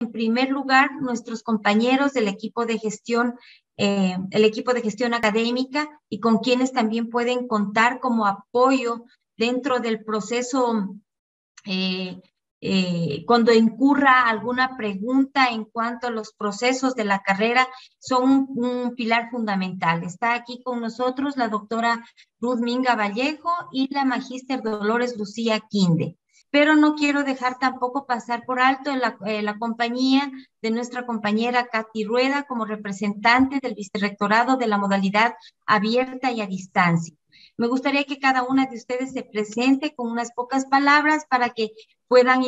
En primer lugar, nuestros compañeros del equipo de gestión, el equipo de gestión académica, y con quienes también pueden contar como apoyo dentro del proceso cuando incurra alguna pregunta en cuanto a los procesos de la carrera, son un pilar fundamental. Está aquí con nosotros la doctora Ruth Minga Vallejo y la magíster Dolores Lucía Quinde. Pero no quiero dejar tampoco pasar por alto la compañía de nuestra compañera Katy Rueda como representante del vicerrectorado de la modalidad abierta y a distancia. Me gustaría que cada una de ustedes se presente con unas pocas palabras para que puedan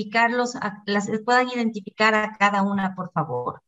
puedan identificar a cada una, por favor.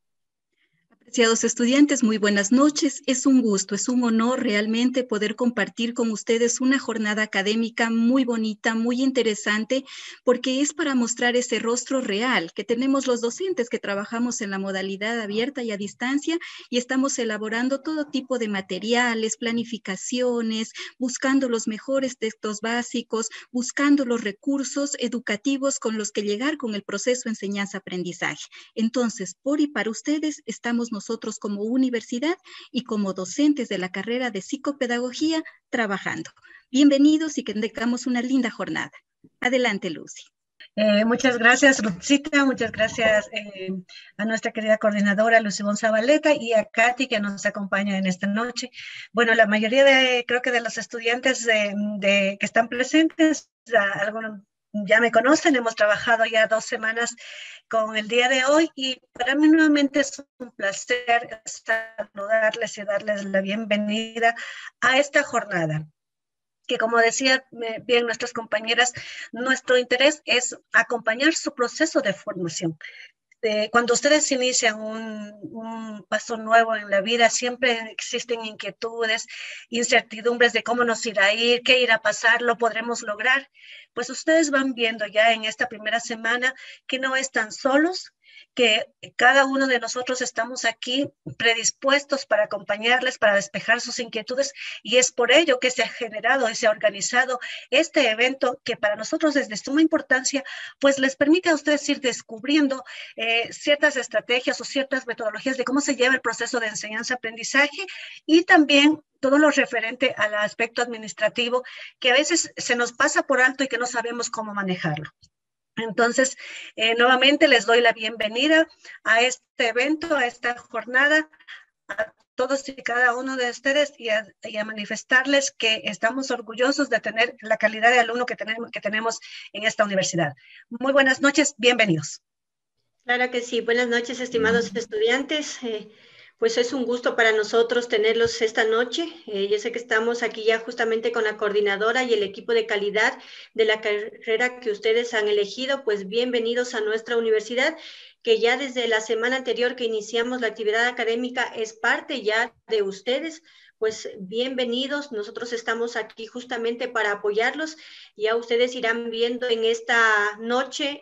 Apreciados estudiantes, muy buenas noches. Es un gusto, es un honor realmente poder compartir con ustedes una jornada académica muy bonita, muy interesante, porque es para mostrar ese rostro real que tenemos los docentes que trabajamos en la modalidad abierta y a distancia y estamos elaborando todo tipo de materiales, planificaciones, buscando los mejores textos básicos, buscando los recursos educativos con los que llegar con el proceso enseñanza-aprendizaje. Entonces, por y para ustedes estamos nosotros como universidad y como docentes de la carrera de psicopedagogía trabajando. Bienvenidos y que tengamos una linda jornada. Adelante, Lucy. Muchas gracias, Ruthcita. Muchas gracias a nuestra querida coordinadora, Lucy Zabaleta, y a Katy, que nos acompaña en esta noche. Bueno, la mayoría creo que de los estudiantes que están presentes, algunos ya me conocen, hemos trabajado ya 2 semanas con el día de hoy y para mí nuevamente es un placer saludarles y darles la bienvenida a esta jornada, que como decía bien nuestras compañeras, nuestro interés es acompañar su proceso de formación. Cuando ustedes inician un paso nuevo en la vida, siempre existen inquietudes, incertidumbres de cómo nos irá a ir, qué irá a pasar, lo podremos lograr. Pues ustedes van viendo ya en esta primera semana que no están solos, que cada uno de nosotros estamos aquí predispuestos para acompañarles, para despejar sus inquietudes, y es por ello que se ha generado y se ha organizado este evento que para nosotros es de suma importancia, pues les permite a ustedes ir descubriendo ciertas estrategias o ciertas metodologías de cómo se lleva el proceso de enseñanza-aprendizaje y también todo lo referente al aspecto administrativo que a veces se nos pasa por alto y que no sabemos cómo manejarlo. Entonces, nuevamente les doy la bienvenida a este evento, a esta jornada, a todos y cada uno de ustedes y a manifestarles que estamos orgullosos de tener la calidad de alumno que tenemos en esta universidad. Muy buenas noches, bienvenidos. Claro que sí. Buenas noches, estimados estudiantes. Pues es un gusto para nosotros tenerlos esta noche. Yo sé que estamos aquí ya justamente con la coordinadora y el equipo de calidad de la carrera que ustedes han elegido. Pues bienvenidos a nuestra universidad, que ya desde la semana anterior que iniciamos la actividad académica es parte ya de ustedes. Pues bienvenidos, nosotros estamos aquí justamente para apoyarlos. Ya ustedes irán viendo en esta noche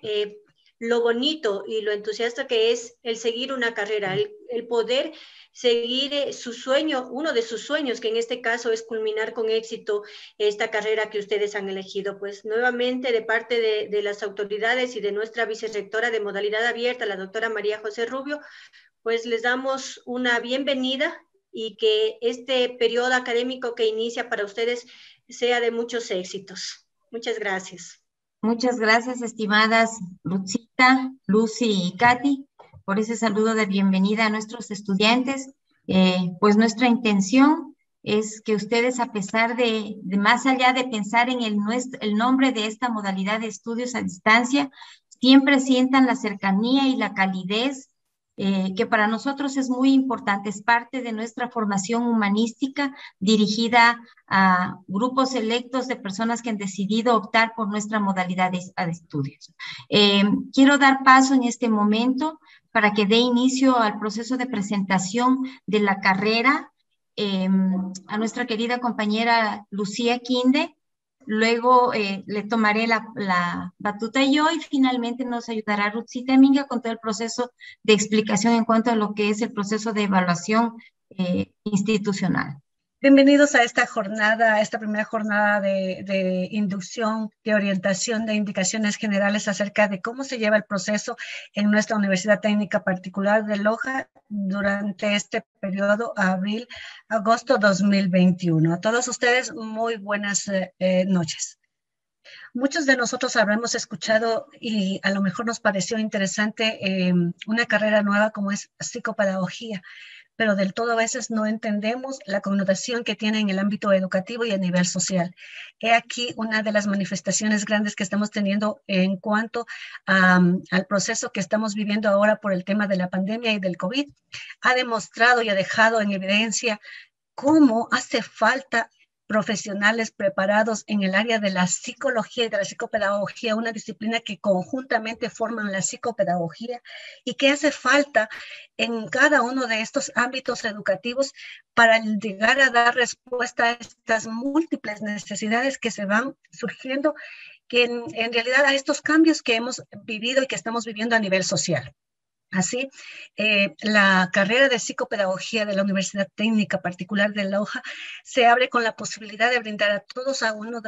lo bonito y lo entusiasta que es el seguir una carrera, el poder seguir su sueño, uno de sus sueños, que en este caso es culminar con éxito esta carrera que ustedes han elegido. Pues nuevamente de parte de las autoridades y de nuestra vicerrectora de modalidad abierta, la doctora María José Rubio, pues les damos una bienvenida y que este periodo académico que inicia para ustedes sea de muchos éxitos. Muchas gracias. Muchas gracias, estimadas Ruthcita, Lucy y Katy, por ese saludo de bienvenida a nuestros estudiantes. Pues nuestra intención es que ustedes, a pesar de más allá de pensar en el nombre de esta modalidad de estudios a distancia, siempre sientan la cercanía y la calidez que para nosotros es muy importante, es parte de nuestra formación humanística dirigida a grupos selectos de personas que han decidido optar por nuestra modalidad de estudios. Quiero dar paso en este momento para que dé inicio al proceso de presentación de la carrera a nuestra querida compañera Lucía Quinde. Luego le tomaré la batuta yo y finalmente nos ayudará Ruthcita Minga con todo el proceso de explicación en cuanto a lo que es el proceso de evaluación institucional. Bienvenidos a esta jornada, a esta primera jornada de inducción, de orientación, de indicaciones generales acerca de cómo se lleva el proceso en nuestra Universidad Técnica Particular de Loja durante este periodo abril-agosto 2021. A todos ustedes, muy buenas noches. Muchos de nosotros habremos escuchado y a lo mejor nos pareció interesante una carrera nueva como es psicopedagogía, pero del todo a veces no entendemos la connotación que tiene en el ámbito educativo y a nivel social. He aquí una de las manifestaciones grandes que estamos teniendo en cuanto al proceso que estamos viviendo ahora por el tema de la pandemia y del COVID. Ha demostrado y ha dejado en evidencia cómo hace falta profesionales preparados en el área de la psicología y de la psicopedagogía, una disciplina que conjuntamente forman la psicopedagogía y que hace falta en cada uno de estos ámbitos educativos para llegar a dar respuesta a estas múltiples necesidades que se van surgiendo, que en realidad a estos cambios que hemos vivido y que estamos viviendo a nivel social. Así, la carrera de psicopedagogía de la Universidad Técnica Particular de Loja se abre con la posibilidad de brindar a todos a uno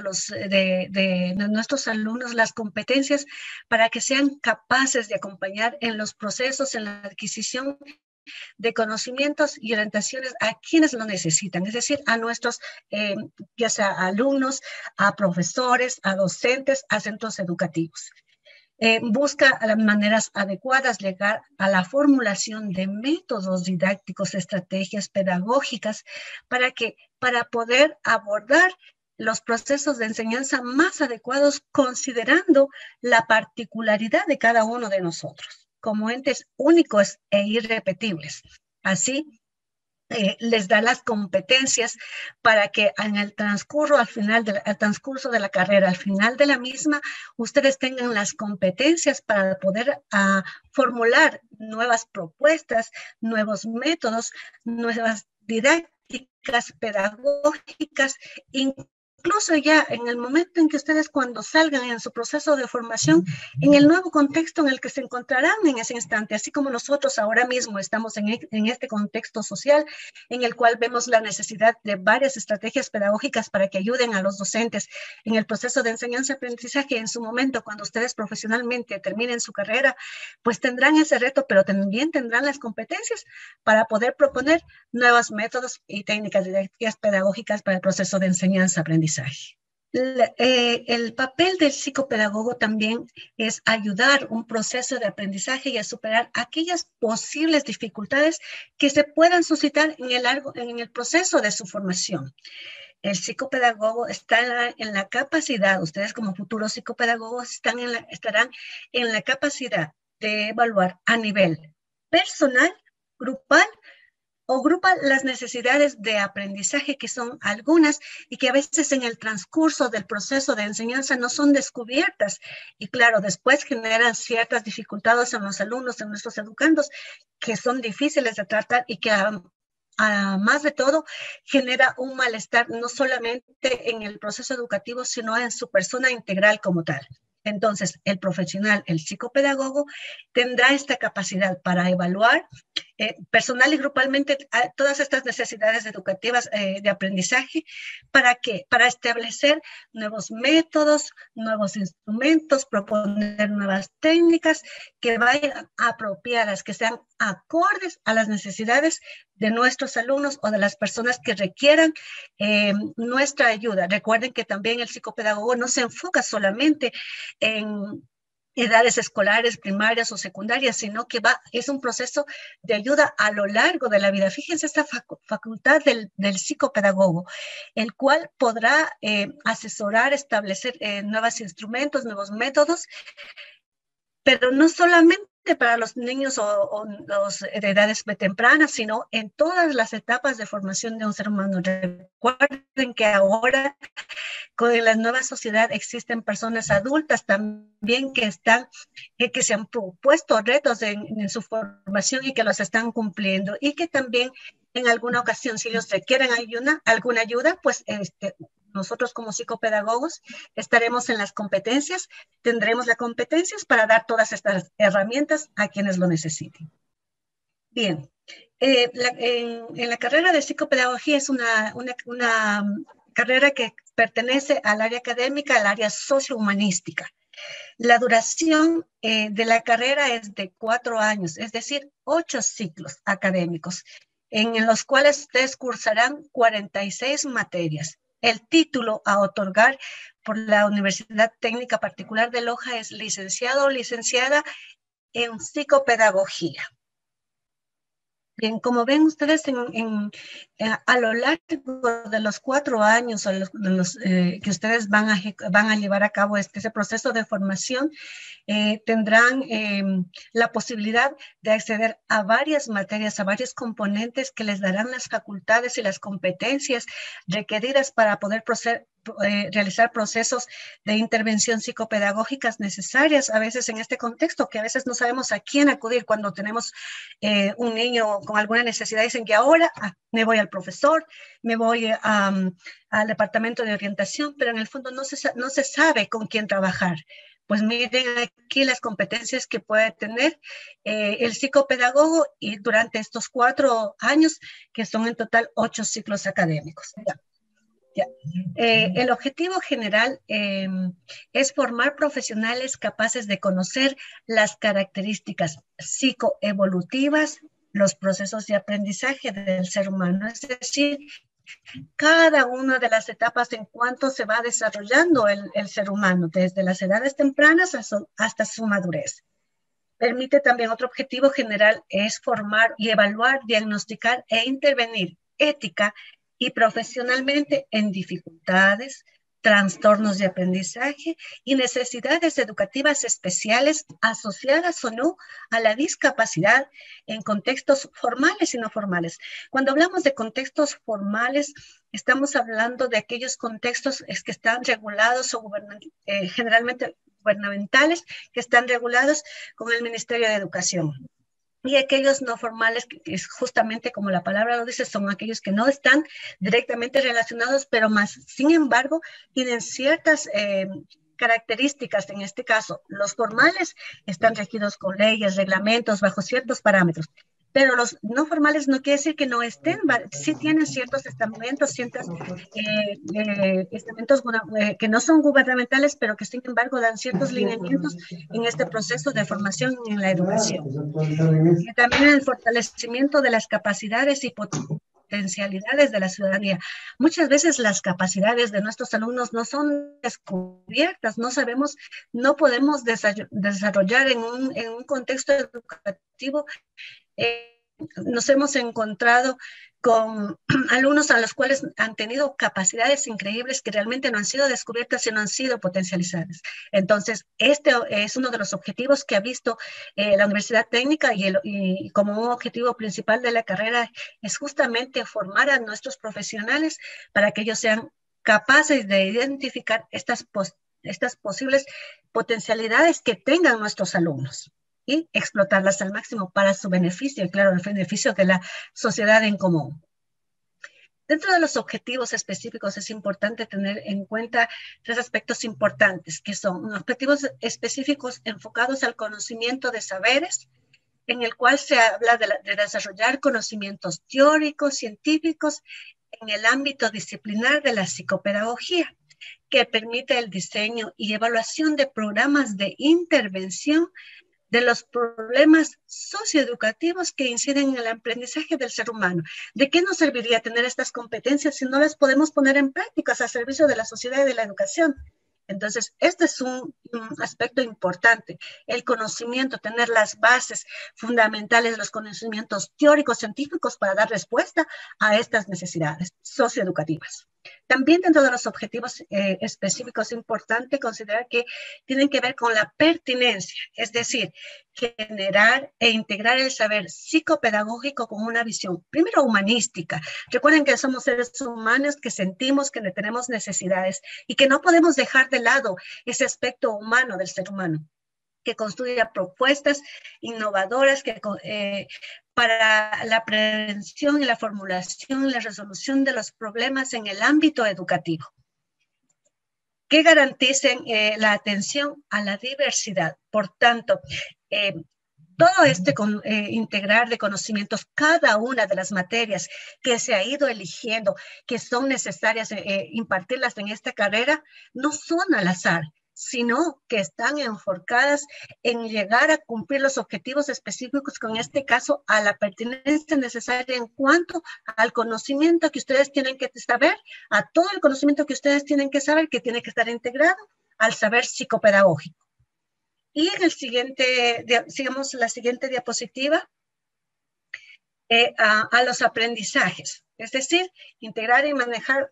de nuestros alumnos las competencias para que sean capaces de acompañar en los procesos, en la adquisición de conocimientos y orientaciones a quienes lo necesitan, es decir, a nuestros, ya sea alumnos, a profesores, a docentes, a centros educativos. Busca las maneras adecuadas llegar a la formulación de métodos didácticos, estrategias pedagógicas para poder abordar los procesos de enseñanza más adecuados considerando la particularidad de cada uno de nosotros como entes únicos e irrepetibles. Así, les da las competencias para que en el transcurso, al transcurso de la carrera, al final de la misma, ustedes tengan las competencias para poder formular nuevas propuestas, nuevos métodos, nuevas didácticas pedagógicas, incluso ya en el momento en que ustedes cuando salgan en su proceso de formación, en el nuevo contexto en el que se encontrarán en ese instante, así como nosotros ahora mismo estamos en este contexto social en el cual vemos la necesidad de varias estrategias pedagógicas para que ayuden a los docentes en el proceso de enseñanza-aprendizaje. En su momento, cuando ustedes profesionalmente terminen su carrera, pues tendrán ese reto, pero también tendrán las competencias para poder proponer nuevos métodos y técnicas didácticas pedagógicas para el proceso de enseñanza-aprendizaje. El papel del psicopedagogo también es ayudar un proceso de aprendizaje y a superar aquellas posibles dificultades que se puedan suscitar en el proceso de su formación. El psicopedagogo está en la capacidad, ustedes como futuros psicopedagogos estarán en la capacidad de evaluar a nivel personal, grupal o agrupa las necesidades de aprendizaje, que son algunas y que a veces en el transcurso del proceso de enseñanza no son descubiertas. Y claro, después generan ciertas dificultades en los alumnos, en nuestros educandos, que son difíciles de tratar y que más de todo genera un malestar no solamente en el proceso educativo, sino en su persona integral como tal. Entonces, el profesional, el psicopedagogo, tendrá esta capacidad para evaluar personal y grupalmente todas estas necesidades educativas de aprendizaje. ¿Para qué? Para establecer nuevos métodos, nuevos instrumentos, proponer nuevas técnicas que vayan apropiadas, que sean acordes a las necesidades de nuestros alumnos o de las personas que requieran nuestra ayuda. Recuerden que también el psicopedagogo no se enfoca solamente en edades escolares, primarias o secundarias, sino que es un proceso de ayuda a lo largo de la vida. Fíjense esta facultad del psicopedagogo, el cual podrá asesorar, establecer nuevos instrumentos, nuevos métodos, pero no solamente para los niños o los de edades tempranas, sino en todas las etapas de formación de un ser humano. Recuerden que ahora con la nueva sociedad existen personas adultas también que se han propuesto retos en su formación y que los están cumpliendo, y que también en alguna ocasión, si ellos requieren alguna ayuda, pues nosotros como psicopedagogos estaremos en las competencias, tendremos las competencias para dar todas estas herramientas a quienes lo necesiten. Bien, En la carrera de psicopedagogía es una carrera que pertenece al área académica, al área sociohumanística. La duración de la carrera es de 4 años, es decir, 8 ciclos académicos, en los cuales ustedes cursarán 46 materias. El título a otorgar por la Universidad Técnica Particular de Loja es licenciado o licenciada en psicopedagogía. Bien, como ven ustedes a lo largo de los 4 años que ustedes van a llevar a cabo ese proceso de formación, tendrán la posibilidad de acceder a varias materias, a varios componentes que les darán las facultades y las competencias requeridas para poder realizar procesos de intervención psicopedagógicas necesarias a veces en este contexto, que a veces no sabemos a quién acudir cuando tenemos un niño con alguna necesidad. Dicen que ahora me voy al profesor, me voy al departamento de orientación, pero en el fondo no se sabe con quién trabajar. Pues miren aquí las competencias que puede tener el psicopedagogo y durante estos 4 años, que son en total 8 ciclos académicos. El objetivo general es formar profesionales capaces de conocer las características psicoevolutivas, los procesos de aprendizaje del ser humano, es decir, cada una de las etapas en cuanto se va desarrollando el ser humano, desde las edades tempranas hasta su madurez. Permite también, otro objetivo general es formar y evaluar, diagnosticar e intervenir ética y profesionalmente en dificultades, trastornos de aprendizaje y necesidades educativas especiales asociadas o no a la discapacidad en contextos formales y no formales. Cuando hablamos de contextos formales, estamos hablando de aquellos contextos que están regulados o generalmente gubernamentales, que están regulados con el Ministerio de Educación. Y aquellos no formales, que es justamente como la palabra lo dice, son aquellos que no están directamente relacionados, pero más, sin embargo, tienen ciertas características. En este caso, los formales están regidos con leyes, reglamentos, bajo ciertos parámetros. Pero los no formales no quiere decir que no estén, sí tienen ciertos estamentos, ciertos estamentos que no son gubernamentales, pero que sin embargo dan ciertos lineamientos en este proceso de formación en la educación. Y también el fortalecimiento de las capacidades y potencialidades de la ciudadanía. Muchas veces las capacidades de nuestros alumnos no son descubiertas, no sabemos, no podemos desarrollar en un contexto educativo. Nos hemos encontrado con alumnos a los cuales han tenido capacidades increíbles que realmente no han sido descubiertas y no han sido potencializadas. Entonces, este es uno de los objetivos que ha visto la Universidad Técnica y como un objetivo principal de la carrera es justamente formar a nuestros profesionales para que ellos sean capaces de identificar estas posibles potencialidades que tengan nuestros alumnos y explotarlas al máximo para su beneficio y, claro, el beneficio de la sociedad en común. Dentro de los objetivos específicos es importante tener en cuenta 3 aspectos importantes, que son objetivos específicos enfocados al conocimiento de saberes, en el cual se habla de desarrollar conocimientos teóricos, científicos, en el ámbito disciplinar de la psicopedagogía, que permite el diseño y evaluación de programas de intervención de los problemas socioeducativos que inciden en el aprendizaje del ser humano. ¿De qué nos serviría tener estas competencias si no las podemos poner en prácticas al servicio de la sociedad y de la educación? Entonces, este es un aspecto importante, el conocimiento, tener las bases fundamentales, los conocimientos teóricos, científicos para dar respuesta a estas necesidades socioeducativas. También dentro de los objetivos específicos es importante considerar que tienen que ver con la pertinencia, es decir, generar e integrar el saber psicopedagógico con una visión, primero humanística. Recuerden que somos seres humanos que sentimos que tenemos necesidades y que no podemos dejar de lado ese aspecto humano del ser humano, que construya propuestas innovadoras para la prevención y la formulación y la resolución de los problemas en el ámbito educativo, que garanticen la atención a la diversidad. Por tanto, todo integrar de conocimientos, cada una de las materias que se ha ido eligiendo, que son necesarias impartirlas en esta carrera, no son al azar, sino que están enfocadas en llegar a cumplir los objetivos específicos, con este caso a la pertinencia necesaria en cuanto al conocimiento que ustedes tienen que saber, a todo el conocimiento que ustedes tienen que saber, que tiene que estar integrado al saber psicopedagógico. Y en el siguiente, sigamos la siguiente diapositiva, a los aprendizajes, es decir, integrar y manejar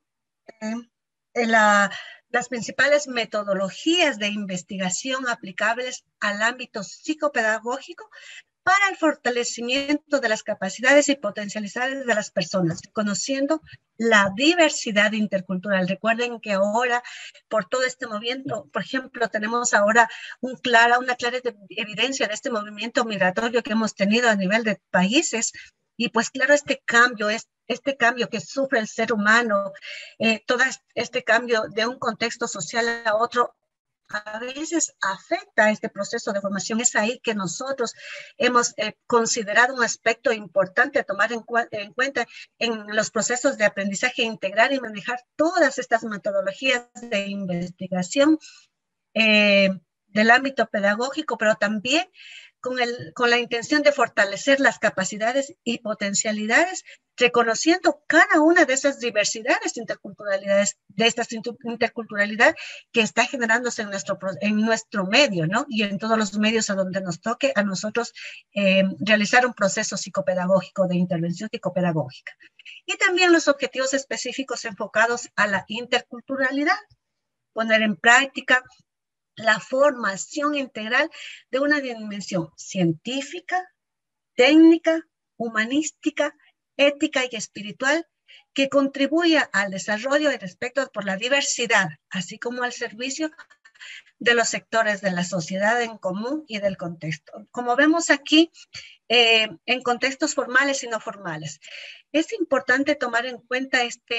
las principales metodologías de investigación aplicables al ámbito psicopedagógico para el fortalecimiento de las capacidades y potencialidades de las personas, conociendo la diversidad intercultural. Recuerden que ahora, por todo este movimiento, por ejemplo, tenemos ahora una clara evidencia de este movimiento migratorio que hemos tenido a nivel de países, y pues claro, este cambio que sufre el ser humano, todo este cambio de un contexto social a otro, a veces afecta a este proceso de formación. Es ahí que nosotros hemos considerado un aspecto importante a tomar en cuenta en los procesos de aprendizaje, integrar y manejar todas estas metodologías de investigación del ámbito pedagógico, pero también con la intención de fortalecer las capacidades y potencialidades, reconociendo cada una de esas diversidades, interculturalidades, de estas interculturalidad que está generándose en nuestro medio, ¿no? Y en todos los medios a donde nos toque a nosotros realizar un proceso psicopedagógico, de intervención psicopedagógica. Y también los objetivos específicos enfocados a la interculturalidad, poner en práctica la formación integral de una dimensión científica, técnica, humanística, ética y espiritual, que contribuya al desarrollo y respeto por la diversidad, así como al servicio de los sectores de la sociedad en común y del contexto. Como vemos aquí, en contextos formales y no formales, es importante tomar en cuenta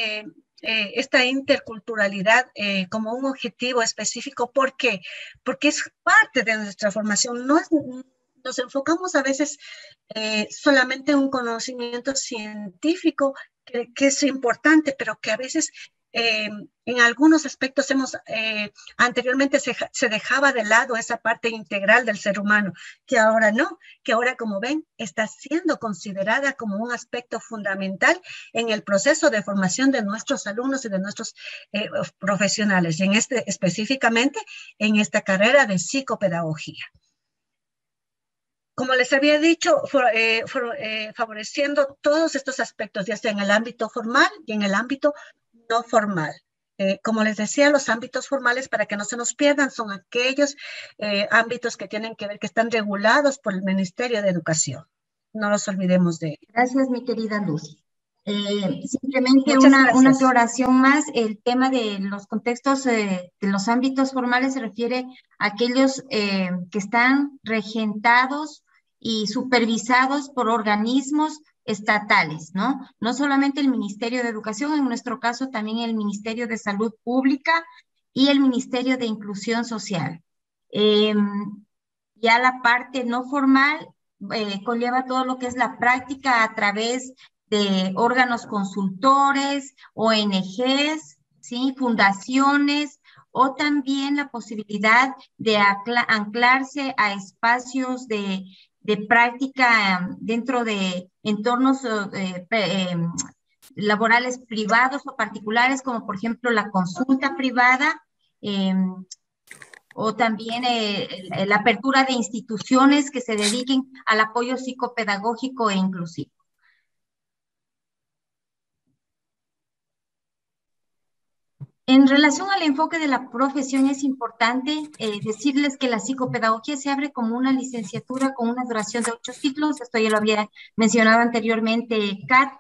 esta interculturalidad como un objetivo específico. ¿Por qué? Porque es parte de nuestra formación. Nos enfocamos a veces solamente en un conocimiento científico que es importante, pero que a veces en algunos aspectos anteriormente se dejaba de lado esa parte integral del ser humano, que ahora no, que ahora, como ven, está siendo considerada como un aspecto fundamental en el proceso de formación de nuestros alumnos y de nuestros profesionales, y específicamente en esta carrera de psicopedagogía. Como les había dicho, favoreciendo todos estos aspectos, ya sea en el ámbito formal y en el ámbito no formal. Como les decía, los ámbitos formales, para que no se nos pierdan, son aquellos ámbitos que tienen que ver, que están regulados por el Ministerio de Educación. No los olvidemos de ello. Gracias, mi querida Lucy. Simplemente una aclaración más. El tema de los contextos de los ámbitos formales se refiere a aquellos que están regentados y supervisados por organismos estatales, ¿no? No solamente el Ministerio de Educación, en nuestro caso también el Ministerio de Salud Pública y el Ministerio de Inclusión Social. Ya la parte no formal conlleva todo lo que es la práctica a través de órganos consultores, ONGs, ¿sí? Fundaciones, o también la posibilidad de anclarse a espacios de práctica dentro de entornos laborales privados o particulares, como por ejemplo la consulta privada, o también la apertura de instituciones que se dediquen al apoyo psicopedagógico e inclusivo. En relación al enfoque de la profesión, es importante decirles que la psicopedagogía se abre como una licenciatura con una duración de 8 ciclos. Esto ya lo había mencionado anteriormente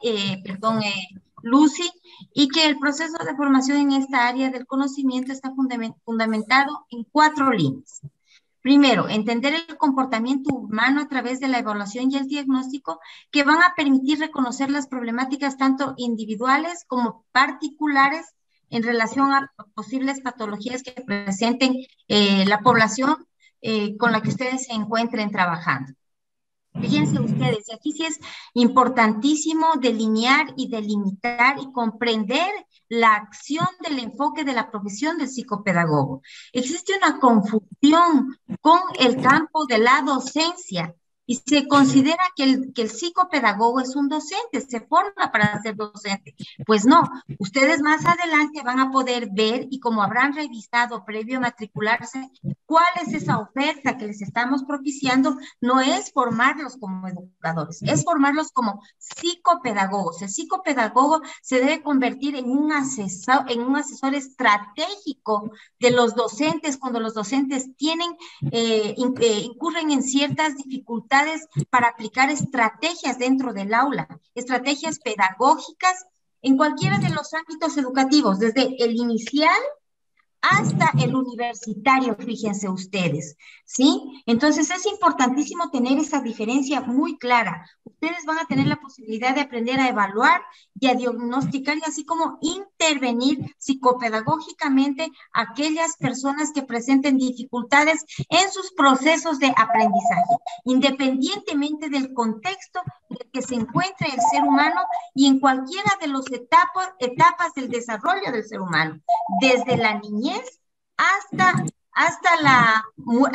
Lucy, y que el proceso de formación en esta área del conocimiento está fundamentado en 4 líneas. Primero, entender el comportamiento humano a través de la evaluación y el diagnóstico, que van a permitir reconocer las problemáticas tanto individuales como particulares en relación a posibles patologías que presenten la población con la que ustedes se encuentren trabajando. Fíjense ustedes, y aquí sí es importantísimo delinear y delimitar y comprender la acción del enfoque de la profesión del psicopedagogo. Existe una confusión con el campo de la docencia y se considera que el psicopedagogo es un docente, se forma para ser docente. Pues no, ustedes más adelante van a poder ver, y como habrán revisado previo a matricularse, cuál es esa oferta que les estamos propiciando. No es formarlos como educadores, es formarlos como psicopedagogos. El psicopedagogo se debe convertir en un asesor estratégico de los docentes cuando los docentes incurren en ciertas dificultades para aplicar estrategias dentro del aula, estrategias pedagógicas en cualquiera de los ámbitos educativos, desde el inicial hasta el universitario, fíjense ustedes, ¿sí? Entonces es importantísimo tener esa diferencia muy clara. Ustedes van a tener la posibilidad de aprender a evaluar y a diagnosticar y así como intervenir psicopedagógicamente a aquellas personas que presenten dificultades en sus procesos de aprendizaje, independientemente del contexto en el que se encuentre el ser humano y en cualquiera de las etapas del desarrollo del ser humano, desde la niñez hasta la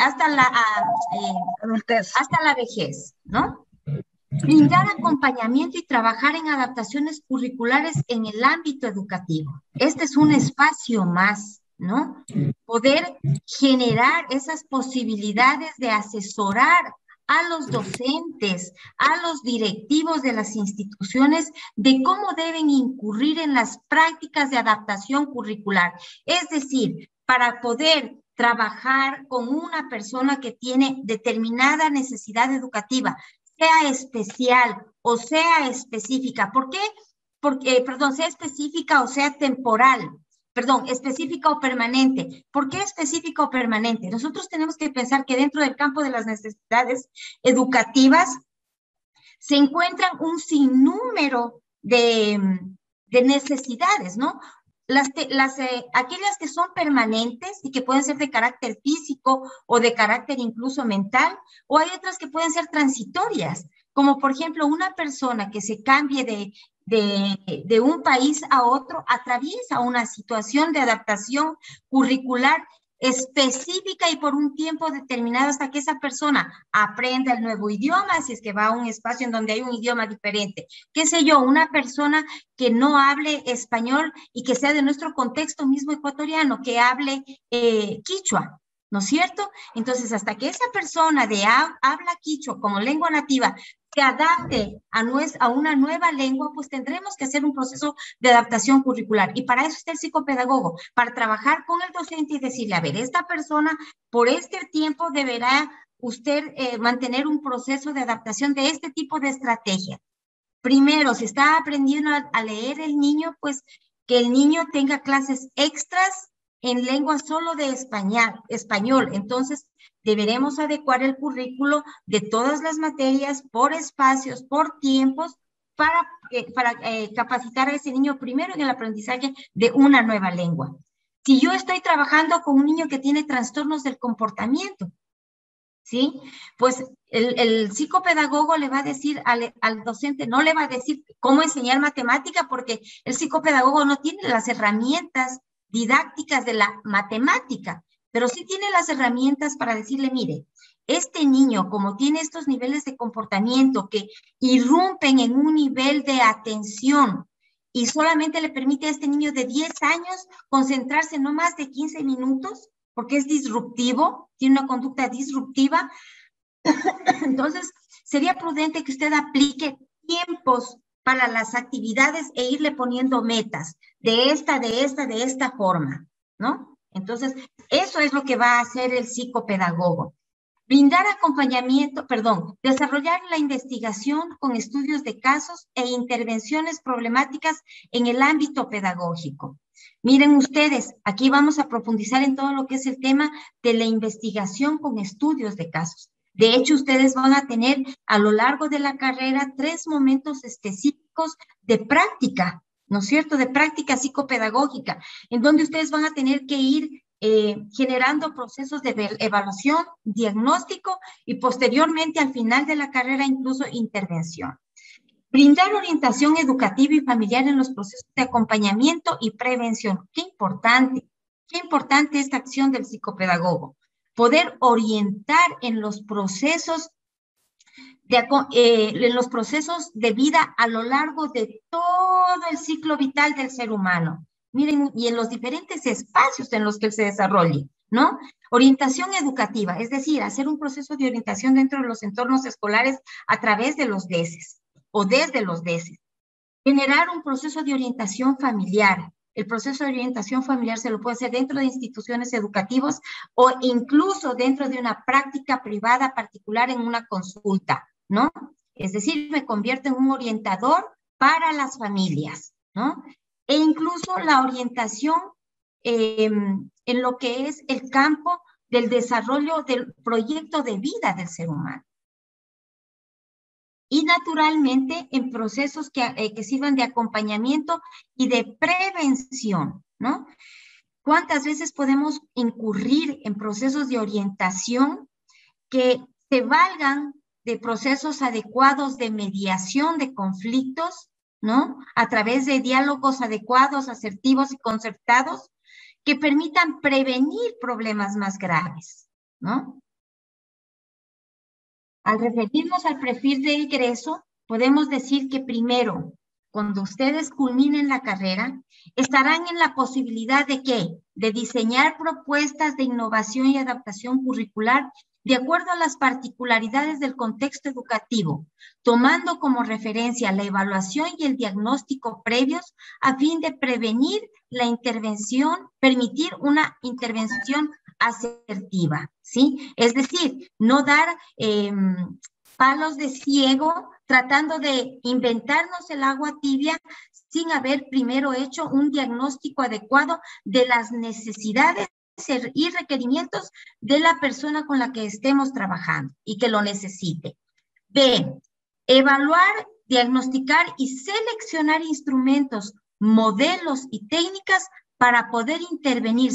adultez, hasta la vejez, ¿no? Brindar acompañamiento y trabajar en adaptaciones curriculares en el ámbito educativo. Este es un espacio más, ¿no? Poder generar esas posibilidades de asesorar a los docentes, a los directivos de las instituciones, de cómo deben incurrir en las prácticas de adaptación curricular. Es decir, para poder trabajar con una persona que tiene determinada necesidad educativa, sea especial o sea específica. ¿Por qué? Porque, sea específica o sea temporal. Específica o permanente. ¿Por qué específica o permanente? Nosotros tenemos que pensar que dentro del campo de las necesidades educativas se encuentran un sinnúmero de necesidades, ¿no? Aquellas que son permanentes y que pueden ser de carácter físico o de carácter incluso mental, o hay otras que pueden ser transitorias, como por ejemplo una persona que se cambie de un país a otro, atraviesa una situación de adaptación curricular específica y por un tiempo determinado hasta que esa persona aprenda el nuevo idioma, si es que va a un espacio en donde hay un idioma diferente. Qué sé yo, una persona que no hable español y que sea de nuestro contexto mismo ecuatoriano, que hable quichua, ¿no es cierto? Entonces, hasta que esa persona habla quichua como lengua nativa se adapte a una nueva lengua, pues tendremos que hacer un proceso de adaptación curricular. Y para eso está el psicopedagogo, para trabajar con el docente y decirle, a ver, esta persona por este tiempo deberá usted mantener un proceso de adaptación de este tipo de estrategia. Primero, si está aprendiendo a leer el niño, pues que el niño tenga clases extras en lengua solo de español. Entonces, deberemos adecuar el currículo de todas las materias por espacios, por tiempos, para capacitar a ese niño primero en el aprendizaje de una nueva lengua. Si yo estoy trabajando con un niño que tiene trastornos del comportamiento, ¿sí? Pues el psicopedagogo le va a decir al docente, no le va a decir cómo enseñar matemática, porque el psicopedagogo no tiene las herramientas didácticas de la matemática, pero sí tiene las herramientas para decirle, mire, este niño, como tiene estos niveles de comportamiento que irrumpen en un nivel de atención y solamente le permite a este niño de 10 años concentrarse no más de 15 minutos, porque es disruptivo, tiene una conducta disruptiva, entonces sería prudente que usted aplique tiempos para las actividades e irle poniendo metas de esta forma, ¿no? Entonces, eso es lo que va a hacer el psicopedagogo. Brindar acompañamiento, desarrollar la investigación con estudios de casos e intervenciones problemáticas en el ámbito pedagógico. Miren ustedes, aquí vamos a profundizar en todo lo que es el tema de la investigación con estudios de casos. De hecho, ustedes van a tener a lo largo de la carrera 3 momentos específicos de práctica, ¿no es cierto? De práctica psicopedagógica, en donde ustedes van a tener que ir generando procesos de evaluación, diagnóstico y posteriormente al final de la carrera incluso intervención. Brindar orientación educativa y familiar en los procesos de acompañamiento y prevención. Qué importante esta acción del psicopedagogo. Poder orientar en los procesos de vida a lo largo de todo el ciclo vital del ser humano. Miren, y en los diferentes espacios en los que él se desarrolle, ¿no? Orientación educativa, es decir, hacer un proceso de orientación dentro de los entornos escolares a través de los DESES o desde los DESES. Generar un proceso de orientación familiar. El proceso de orientación familiar se lo puede hacer dentro de instituciones educativas o incluso dentro de una práctica privada particular en una consulta, ¿no? Es decir, me convierto en un orientador para las familias, ¿no? E incluso la orientación en lo que es el campo del desarrollo del proyecto de vida del ser humano. Y naturalmente en procesos que sirvan de acompañamiento y de prevención, ¿no? ¿Cuántas veces podemos incurrir en procesos de orientación que se valgan de procesos adecuados de mediación de conflictos, ¿no? A través de diálogos adecuados, asertivos y concertados que permitan prevenir problemas más graves, ¿no? Al referirnos al perfil de egreso, podemos decir que primero, cuando ustedes culminen la carrera, estarán en la posibilidad de ¿qué? De diseñar propuestas de innovación y adaptación curricular de acuerdo a las particularidades del contexto educativo, tomando como referencia la evaluación y el diagnóstico previos a fin de prevenir la intervención, permitir una intervención asertiva, ¿sí? Es decir, no dar palos de ciego tratando de inventarnos el agua tibia sin haber primero hecho un diagnóstico adecuado de las necesidades y requerimientos de la persona con la que estemos trabajando y que lo necesite. B, evaluar, diagnosticar y seleccionar instrumentos, modelos y técnicas para poder intervenir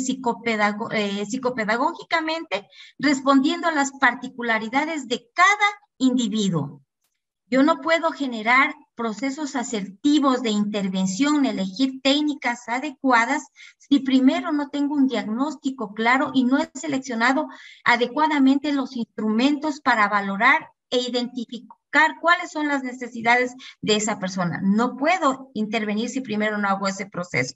psicopedagógicamente respondiendo a las particularidades de cada individuo. Yo no puedo generar procesos asertivos de intervención, elegir técnicas adecuadas si primero no tengo un diagnóstico claro y no he seleccionado adecuadamente los instrumentos para valorar e identificar cuáles son las necesidades de esa persona. No puedo intervenir si primero no hago ese proceso.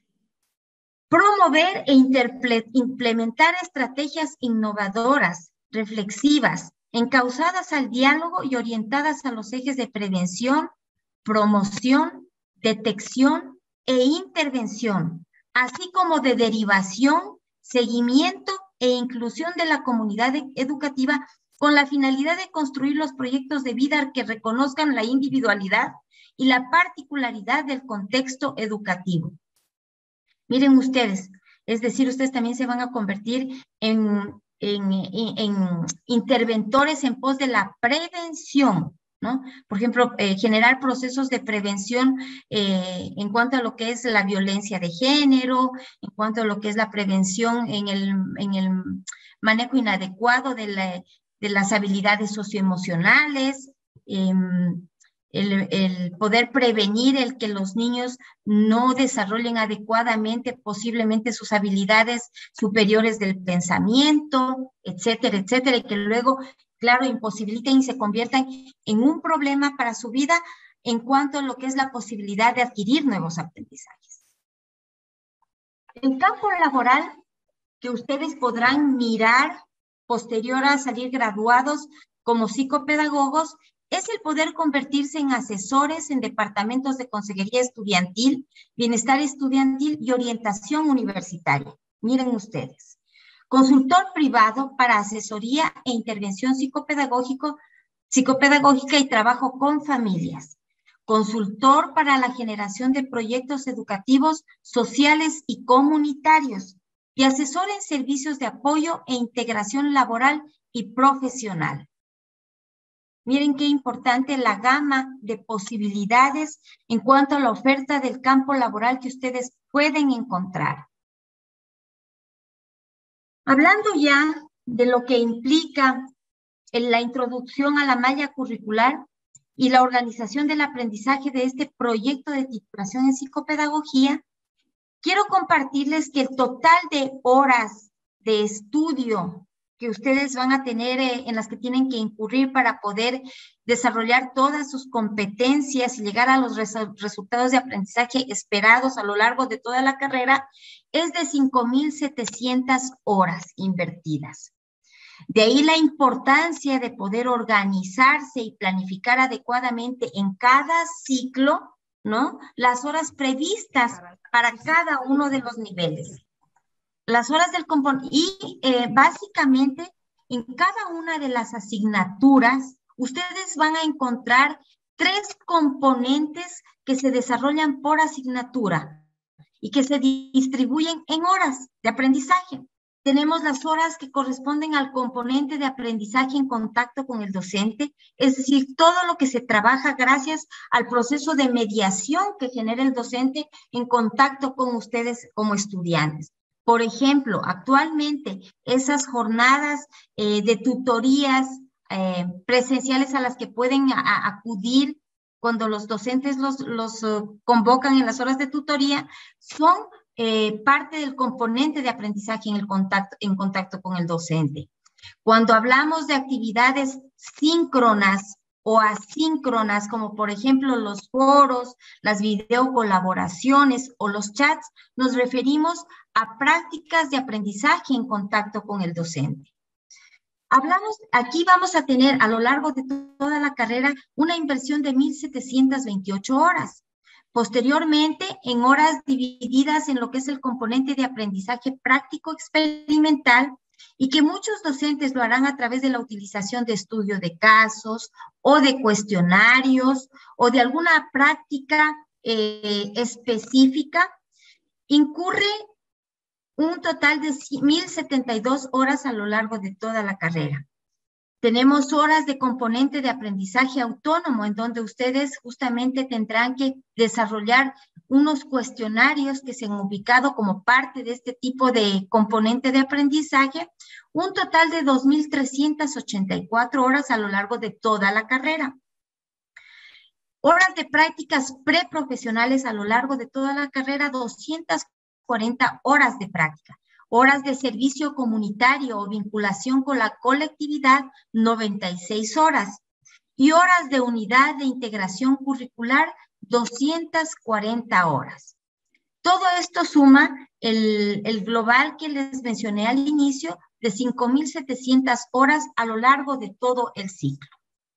Promover e implementar estrategias innovadoras, reflexivas, encauzadas al diálogo y orientadas a los ejes de prevención, promoción, detección e intervención, así como de derivación, seguimiento e inclusión de la comunidad educativa con la finalidad de construir los proyectos de vida que reconozcan la individualidad y la particularidad del contexto educativo. Miren ustedes, es decir, ustedes también se van a convertir en interventores en pos de la prevención, ¿no? Por ejemplo, generar procesos de prevención en cuanto a lo que es la violencia de género, en cuanto a lo que es la prevención en el manejo inadecuado de las habilidades socioemocionales, el poder prevenir el que los niños no desarrollen adecuadamente posiblemente sus habilidades superiores del pensamiento, etcétera, etcétera, y que luego, claro, imposibiliten y se conviertan en un problema para su vida en cuanto a lo que es la posibilidad de adquirir nuevos aprendizajes. El campo laboral que ustedes podrán mirar posterior a salir graduados como psicopedagogos es el poder convertirse en asesores en departamentos de consejería estudiantil, bienestar estudiantil y orientación universitaria. Miren ustedes. Consultor privado para asesoría e intervención psicopedagógica y trabajo con familias. Consultor para la generación de proyectos educativos, sociales y comunitarios. Y asesor en servicios de apoyo e integración laboral y profesional. Miren qué importante la gama de posibilidades en cuanto a la oferta del campo laboral que ustedes pueden encontrar. Hablando ya de lo que implica en la introducción a la malla curricular y la organización del aprendizaje de este proyecto de titulación en psicopedagogía, quiero compartirles que el total de horas de estudio que ustedes van a tener, en las que tienen que incurrir para poder desarrollar todas sus competencias y llegar a los resultados de aprendizaje esperados a lo largo de toda la carrera, es de 5.700 horas invertidas. De ahí la importancia de poder organizarse y planificar adecuadamente en cada ciclo, ¿no?, las horas previstas para cada uno de los niveles. Las horas del componente, y básicamente en cada una de las asignaturas, ustedes van a encontrar 3 componentes que se desarrollan por asignatura y que se distribuyen en horas de aprendizaje. Tenemos las horas que corresponden al componente de aprendizaje en contacto con el docente, es decir, todo lo que se trabaja gracias al proceso de mediación que genera el docente en contacto con ustedes como estudiantes. Por ejemplo, actualmente esas jornadas de tutorías presenciales a las que pueden acudir cuando los docentes los convocan en las horas de tutoría son parte del componente de aprendizaje en contacto con el docente. Cuando hablamos de actividades síncronas o asíncronas, como por ejemplo los foros, las videocolaboraciones o los chats, nos referimos a prácticas de aprendizaje en contacto con el docente. Aquí vamos a tener a lo largo de toda la carrera una inversión de 1.728 horas. Posteriormente, en horas divididas en lo que es el componente de aprendizaje práctico experimental, y que muchos docentes lo harán a través de la utilización de estudio de casos o de cuestionarios o de alguna práctica específica, incurre un total de 1.072 horas a lo largo de toda la carrera. Tenemos horas de componente de aprendizaje autónomo, en donde ustedes justamente tendrán que desarrollar unos cuestionarios que se han ubicado como parte de este tipo de componente de aprendizaje, un total de 2.384 horas a lo largo de toda la carrera. Horas de prácticas preprofesionales a lo largo de toda la carrera, 240 horas de práctica. Horas de servicio comunitario o vinculación con la colectividad, 96 horas. Y horas de unidad de integración curricular, 240 horas. Todo esto suma el global que les mencioné al inicio de 5.700 horas a lo largo de todo el ciclo.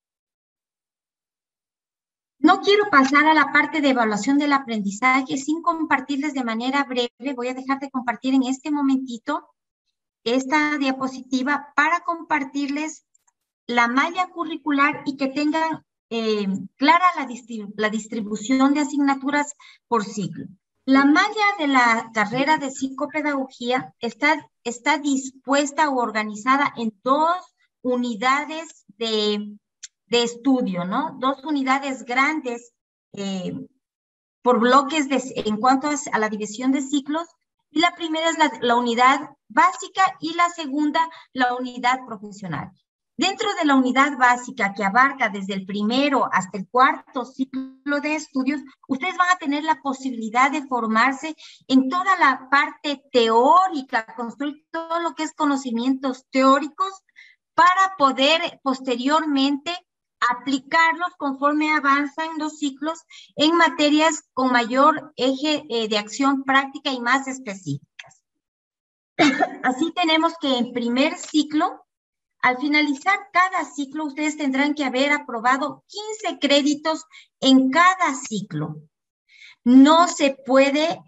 No quiero pasar a la parte de evaluación del aprendizaje sin compartirles de manera breve. Voy a dejar de compartir en este momentito esta diapositiva para compartirles la malla curricular y que tengan clara la distribución de asignaturas por ciclo. La malla de la carrera de psicopedagogía está dispuesta o organizada en 2 unidades de estudio, ¿no? 2 unidades grandes por bloques en cuanto a la división de ciclos. Y la primera es la unidad básica y la segunda, la unidad profesional. Dentro de la unidad básica, que abarca desde el primero hasta el 4º ciclo de estudios, ustedes van a tener la posibilidad de formarse en toda la parte teórica, construir todo lo que es conocimientos teóricos para poder posteriormente aplicarlos conforme avanzan los ciclos en materias con mayor eje de acción práctica y más específicas. Así tenemos que en primer ciclo, al finalizar cada ciclo, ustedes tendrán que haber aprobado 15 créditos en cada ciclo. No se puede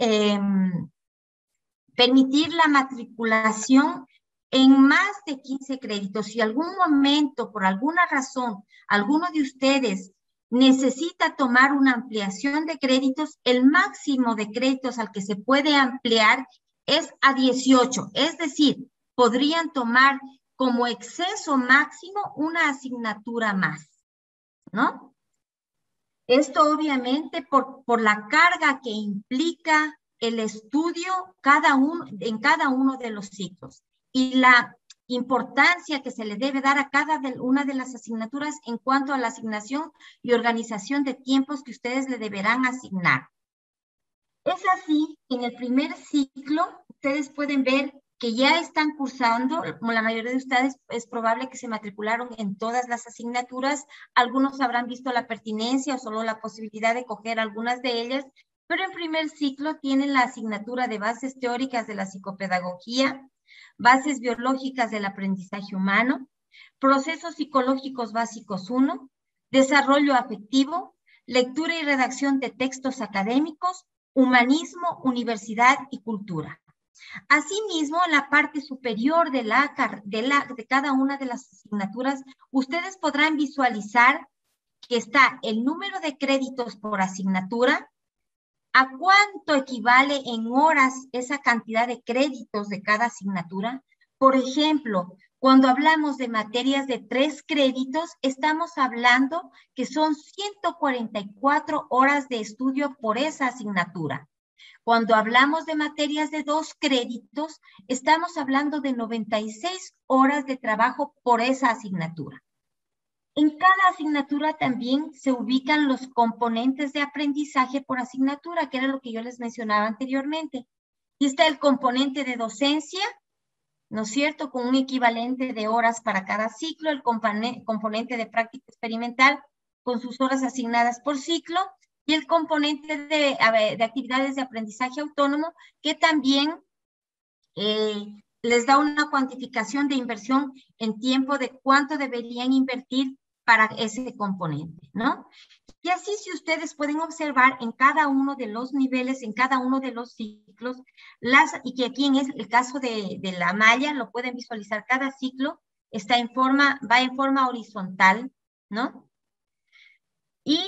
permitir la matriculación en más de 15 créditos. Si algún momento, por alguna razón, alguno de ustedes necesita tomar una ampliación de créditos, el máximo de créditos al que se puede ampliar es a 18. Es decir, podrían tomar como exceso máximo una asignatura más, ¿no? Esto obviamente por la carga que implica el estudio en cada uno de los ciclos. y la importancia que se le debe dar a cada una de las asignaturas en cuanto a la asignación y organización de tiempos que ustedes le deberán asignar. Es así que en el primer ciclo ustedes pueden ver que ya están cursando, como la mayoría de ustedes es probable que se matricularon en todas las asignaturas, algunos habrán visto la pertinencia o solo la posibilidad de coger algunas de ellas, pero en primer ciclo tienen la asignatura de bases teóricas de la psicopedagogía, bases biológicas del aprendizaje humano, procesos psicológicos básicos 1, desarrollo afectivo, lectura y redacción de textos académicos, humanismo, universidad y cultura. Asimismo, en la parte superior de cada una de las asignaturas, ustedes podrán visualizar que está el número de créditos por asignatura, a cuánto equivale en horas esa cantidad de créditos de cada asignatura. Por ejemplo, cuando hablamos de materias de 3 créditos, estamos hablando que son 144 horas de estudio por esa asignatura. Cuando hablamos de materias de 2 créditos, estamos hablando de 96 horas de trabajo por esa asignatura. En cada asignatura también se ubican los componentes de aprendizaje por asignatura, que era lo que yo les mencionaba anteriormente. Y está el componente de docencia, ¿no es cierto?, con un equivalente de horas para cada ciclo, el componente de práctica experimental con sus horas asignadas por ciclo, y el componente de actividades de aprendizaje autónomo, que también les da una cuantificación de inversión en tiempo de cuánto deberían invertir para ese componente, ¿no? Y así, si ustedes pueden observar en cada uno de los niveles, en cada uno de los ciclos, y que aquí en el caso de la malla, lo pueden visualizar, cada ciclo va en forma horizontal, ¿no? Y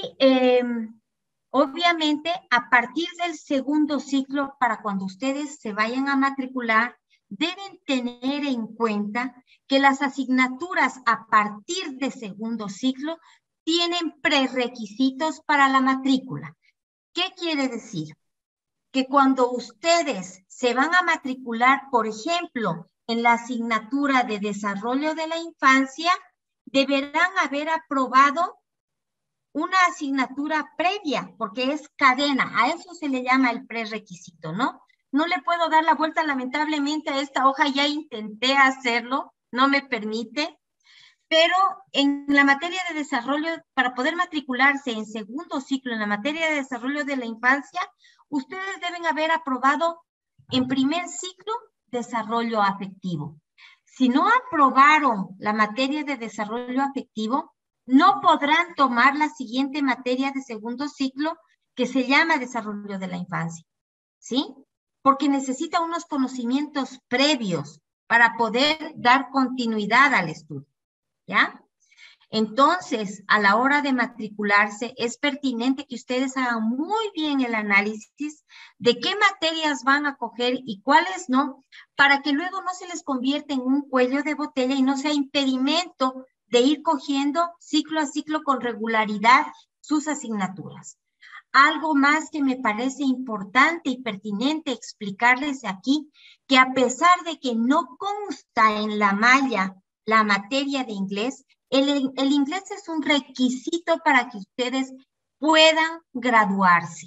obviamente, a partir del segundo ciclo, para cuando ustedes se vayan a matricular, deben tener en cuenta que las asignaturas a partir de segundo ciclo tienen prerequisitos para la matrícula. ¿Qué quiere decir? Que cuando ustedes se van a matricular, por ejemplo, en la asignatura de desarrollo de la infancia, deberán haber aprobado una asignatura previa, porque es cadena, a eso se le llama el prerequisito, ¿no? No le puedo dar la vuelta lamentablemente a esta hoja, ya intenté hacerlo, no me permite, pero en la materia de desarrollo, para poder matricularse en segundo ciclo en la materia de desarrollo de la infancia, ustedes deben haber aprobado en primer ciclo desarrollo afectivo. Si no aprobaron la materia de desarrollo afectivo, no podrán tomar la siguiente materia de segundo ciclo que se llama desarrollo de la infancia, ¿sí? Porque necesita unos conocimientos previos para poder dar continuidad al estudio, ¿ya? Entonces, a la hora de matricularse, es pertinente que ustedes hagan muy bien el análisis de qué materias van a coger y cuáles no, para que luego no se les convierta en un cuello de botella y no sea impedimento de ir cogiendo ciclo a ciclo con regularidad sus asignaturas. Algo más que me parece importante y pertinente explicarles aquí, que a pesar de que no consta en la malla la materia de inglés, el inglés es un requisito para que ustedes puedan graduarse.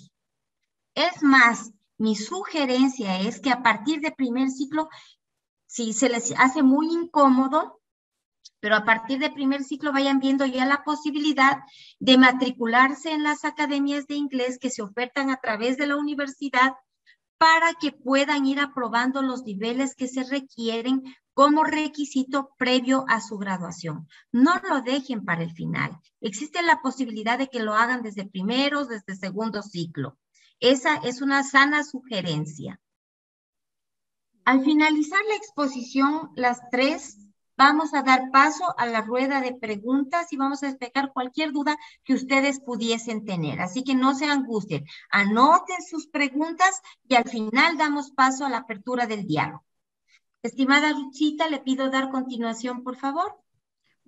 Es más, mi sugerencia es que a partir de primer ciclo, si se les hace muy incómodo, pero a partir de primer ciclo vayan viendo ya la posibilidad de matricularse en las academias de inglés que se ofertan a través de la universidad para que puedan ir aprobando los niveles que se requieren como requisito previo a su graduación. No lo dejen para el final. Existe la posibilidad de que lo hagan desde primeros, desde segundo ciclo. Esa es una sana sugerencia. Al finalizar la exposición, las tres, vamos a dar paso a la rueda de preguntas y vamos a despejar cualquier duda que ustedes pudiesen tener. Así que no se angustien, anoten sus preguntas y al final damos paso a la apertura del diálogo. Estimada Ruthcita, le pido dar continuación, por favor.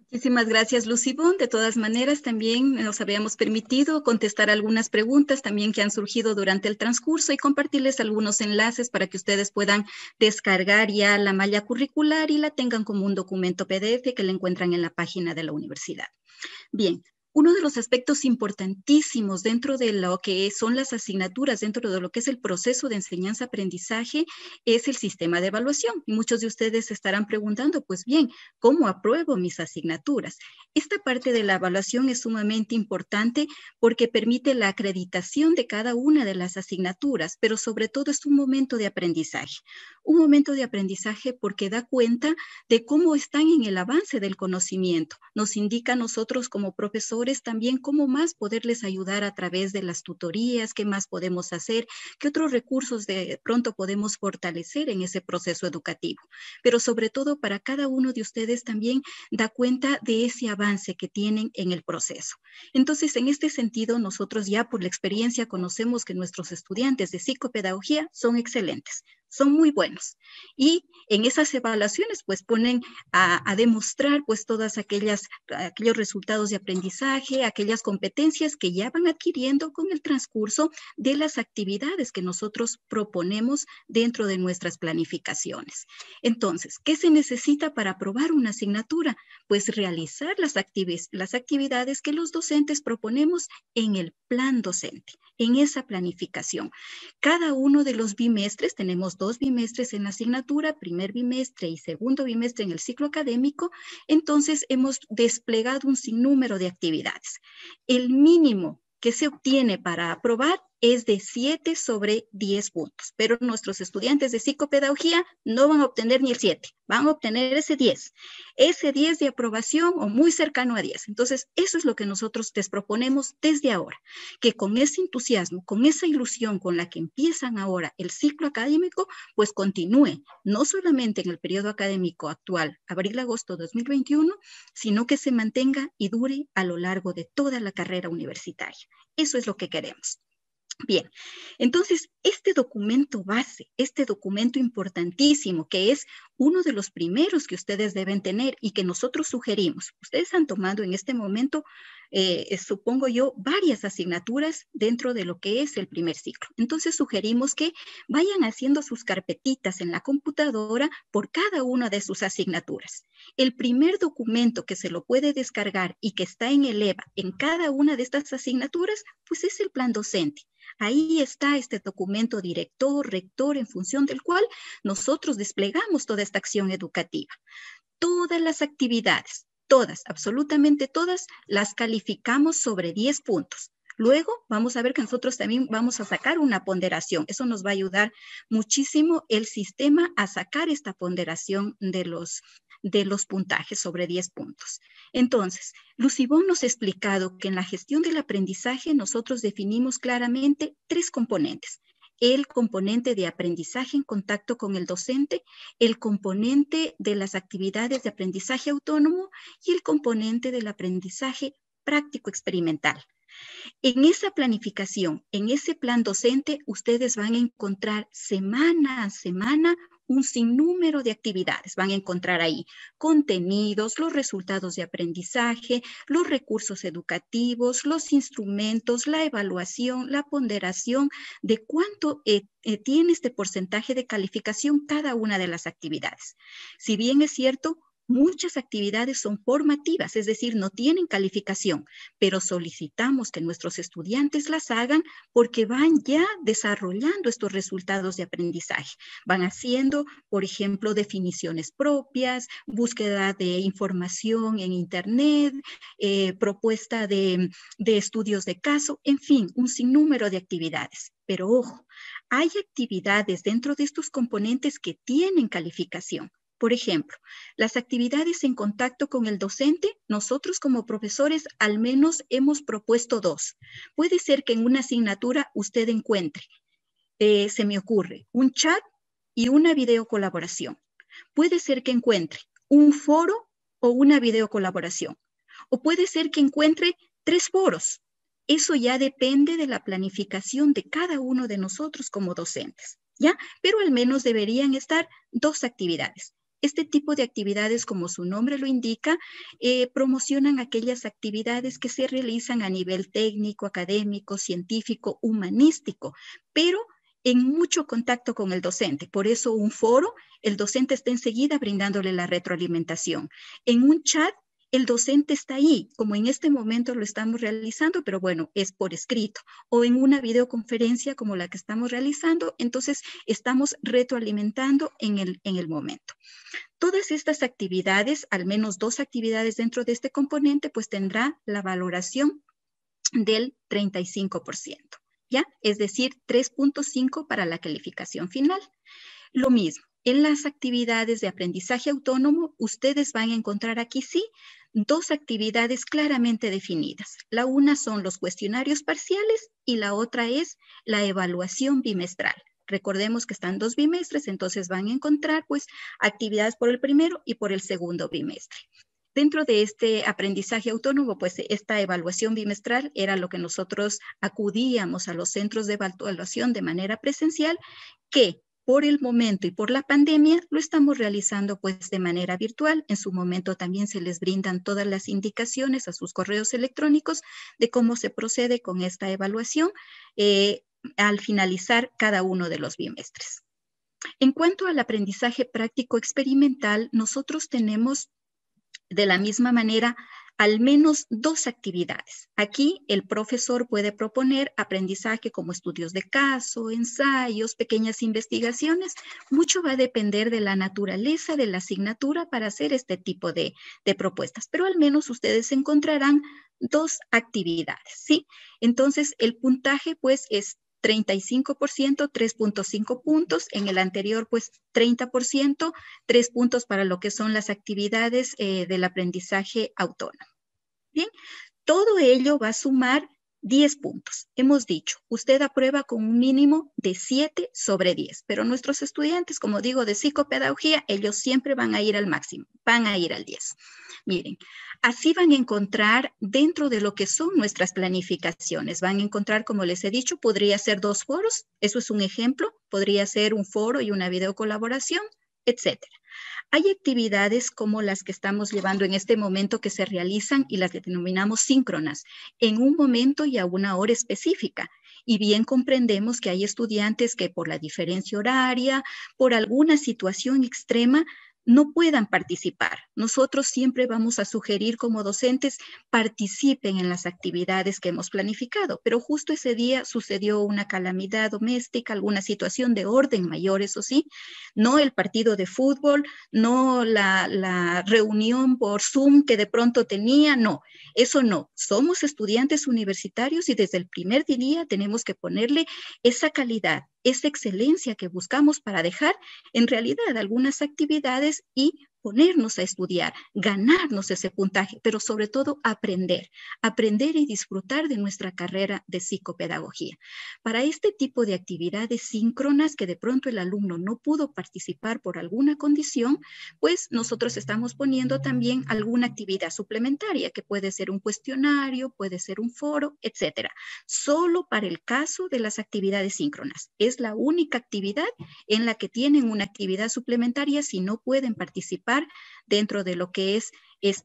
Muchísimas gracias, Lucibón. De todas maneras, también nos habíamos permitido contestar algunas preguntas también que han surgido durante el transcurso y compartirles algunos enlaces para que ustedes puedan descargar ya la malla curricular y la tengan como un documento PDF que la encuentran en la página de la universidad. Bien. Uno de los aspectos importantísimos dentro de lo que son las asignaturas, dentro de lo que es el proceso de enseñanza-aprendizaje, es el sistema de evaluación. Y muchos de ustedes se estarán preguntando, pues bien, ¿cómo apruebo mis asignaturas? Esta parte de la evaluación es sumamente importante porque permite la acreditación de cada una de las asignaturas, pero sobre todo es un momento de aprendizaje. Un momento de aprendizaje porque da cuenta de cómo están en el avance del conocimiento. Nos indica a nosotros como profesores también cómo más poderles ayudar a través de las tutorías, qué más podemos hacer, qué otros recursos de pronto podemos fortalecer en ese proceso educativo. Pero sobre todo para cada uno de ustedes también da cuenta de ese avance que tienen en el proceso. Entonces, en este sentido, nosotros ya por la experiencia conocemos que nuestros estudiantes de psicopedagogía son excelentes. Son muy buenos. Y en esas evaluaciones, pues ponen a demostrar pues todas aquellos resultados de aprendizaje, aquellas competencias que ya van adquiriendo con el transcurso de las actividades que nosotros proponemos dentro de nuestras planificaciones. Entonces, ¿qué se necesita para aprobar una asignatura? Pues realizar las actividades que los docentes proponemos en el plan docente, en esa planificación. Cada uno de los bimestres, tenemos 2 bimestres en la asignatura, primer bimestre y segundo bimestre en el ciclo académico, entonces hemos desplegado un sinnúmero de actividades. El mínimo que se obtiene para aprobar es de 7 sobre 10 puntos, pero nuestros estudiantes de psicopedagogía no van a obtener ni el 7, van a obtener ese 10 de aprobación o muy cercano a 10. Entonces, eso es lo que nosotros les proponemos desde ahora, que con ese entusiasmo, con esa ilusión con la que empiezan ahora el ciclo académico, pues continúe, no solamente en el periodo académico actual, abril-agosto 2021, sino que se mantenga y dure a lo largo de toda la carrera universitaria. Eso es lo que queremos. Bien, entonces este documento base, este documento importantísimo que es uno de los primeros que ustedes deben tener y que nosotros sugerimos, ustedes han tomado en este momento, supongo yo, varias asignaturas dentro de lo que es el primer ciclo. Entonces sugerimos que vayan haciendo sus carpetitas en la computadora por cada una de sus asignaturas. El primer documento que se lo puede descargar y que está en el EVA en cada una de estas asignaturas, pues es el plan docente. Ahí está este documento director, rector, en función del cual nosotros desplegamos toda esta acción educativa. Todas las actividades, todas, absolutamente todas, las calificamos sobre 10 puntos. Luego vamos a ver que nosotros también vamos a sacar una ponderación. Eso nos va a ayudar muchísimo el sistema a sacar esta ponderación de los puntajes sobre 10 puntos. Entonces, Lucibón nos ha explicado que en la gestión del aprendizaje nosotros definimos claramente 3 componentes. El componente de aprendizaje en contacto con el docente, el componente de las actividades de aprendizaje autónomo y el componente del aprendizaje práctico experimental. En esa planificación, en ese plan docente, ustedes van a encontrar semana a semana un sinnúmero de actividades. Van a encontrar ahí contenidos, los resultados de aprendizaje, los recursos educativos, los instrumentos, la evaluación, la ponderación de cuánto tiene este porcentaje de calificación cada una de las actividades. Si bien es cierto, muchas actividades son formativas, es decir, no tienen calificación, pero solicitamos que nuestros estudiantes las hagan porque van ya desarrollando estos resultados de aprendizaje. Van haciendo, por ejemplo, definiciones propias, búsqueda de información en Internet, propuesta de estudios de caso, en fin, un sinnúmero de actividades. Pero ojo, hay actividades dentro de estos componentes que tienen calificación. Por ejemplo, las actividades en contacto con el docente, nosotros como profesores al menos hemos propuesto 2. Puede ser que en una asignatura usted encuentre, se me ocurre, un chat y una videocolaboración. Puede ser que encuentre un foro o una videocolaboración. O puede ser que encuentre 3 foros. Eso ya depende de la planificación de cada uno de nosotros como docentes, ¿ya? Pero al menos deberían estar 2 actividades. Este tipo de actividades, como su nombre lo indica, promocionan aquellas actividades que se realizan a nivel técnico, académico, científico, humanístico, pero en mucho contacto con el docente. Por eso un foro, el docente está enseguida brindándole la retroalimentación. En un chat, el docente está ahí, como en este momento lo estamos realizando, pero bueno, es por escrito. O en una videoconferencia como la que estamos realizando, entonces estamos retroalimentando en el momento. Todas estas actividades, al menos 2 actividades dentro de este componente, pues tendrá la valoración del 35%, ¿ya? Es decir, 3.5 para la calificación final. Lo mismo, en las actividades de aprendizaje autónomo, ustedes van a encontrar aquí sí 2 actividades claramente definidas. La una son los cuestionarios parciales y la otra es la evaluación bimestral. Recordemos que están 2 bimestres, entonces van a encontrar pues actividades por el primero y por el segundo bimestre. Dentro de este aprendizaje autónomo, pues esta evaluación bimestral era lo que nosotros acudíamos a los centros de evaluación de manera presencial, que por el momento y por la pandemia lo estamos realizando pues de manera virtual. En su momento también se les brindan todas las indicaciones a sus correos electrónicos de cómo se procede con esta evaluación al finalizar cada uno de los bimestres. En cuanto al aprendizaje práctico experimental, nosotros tenemos de la misma manera al menos 2 actividades. Aquí el profesor puede proponer aprendizaje como estudios de caso, ensayos, pequeñas investigaciones. Mucho va a depender de la naturaleza de la asignatura para hacer este tipo de propuestas, pero al menos ustedes encontrarán 2 actividades, ¿sí? Entonces el puntaje pues es 35%, 3.5 puntos. En el anterior, pues 30%, 3 puntos para lo que son las actividades del aprendizaje autónomo. Bien, todo ello va a sumar 10 puntos. Hemos dicho, usted aprueba con un mínimo de 7 sobre 10, pero nuestros estudiantes, como digo, de psicopedagogía, ellos siempre van a ir al máximo, van a ir al 10. Miren, así van a encontrar dentro de lo que son nuestras planificaciones, van a encontrar, como les he dicho, podría ser 2 foros, eso es un ejemplo, podría ser un foro y una videocolaboración, etcétera. Hay actividades como las que estamos llevando en este momento que se realizan y las denominamos síncronas, en un momento y a una hora específica. Y bien comprendemos que hay estudiantes que por la diferencia horaria, por alguna situación extrema, no puedan participar. Nosotros siempre vamos a sugerir como docentes participen en las actividades que hemos planificado, pero justo ese día sucedió una calamidad doméstica, alguna situación de orden mayor, eso sí, no el partido de fútbol, no la reunión por Zoom que de pronto tenía, no, eso no. Somos estudiantes universitarios y desde el primer día tenemos que ponerle esa calidad, esa excelencia que buscamos para dejar en realidad algunas actividades y ponernos a estudiar, ganarnos ese puntaje, pero sobre todo aprender y disfrutar de nuestra carrera de psicopedagogía. Para este tipo de actividades síncronas que de pronto el alumno no pudo participar por alguna condición, pues nosotros estamos poniendo también alguna actividad suplementaria que puede ser un cuestionario, puede ser un foro, etcétera. Solo para el caso de las actividades síncronas. Es la única actividad en la que tienen una actividad suplementaria si no pueden participar dentro de lo que es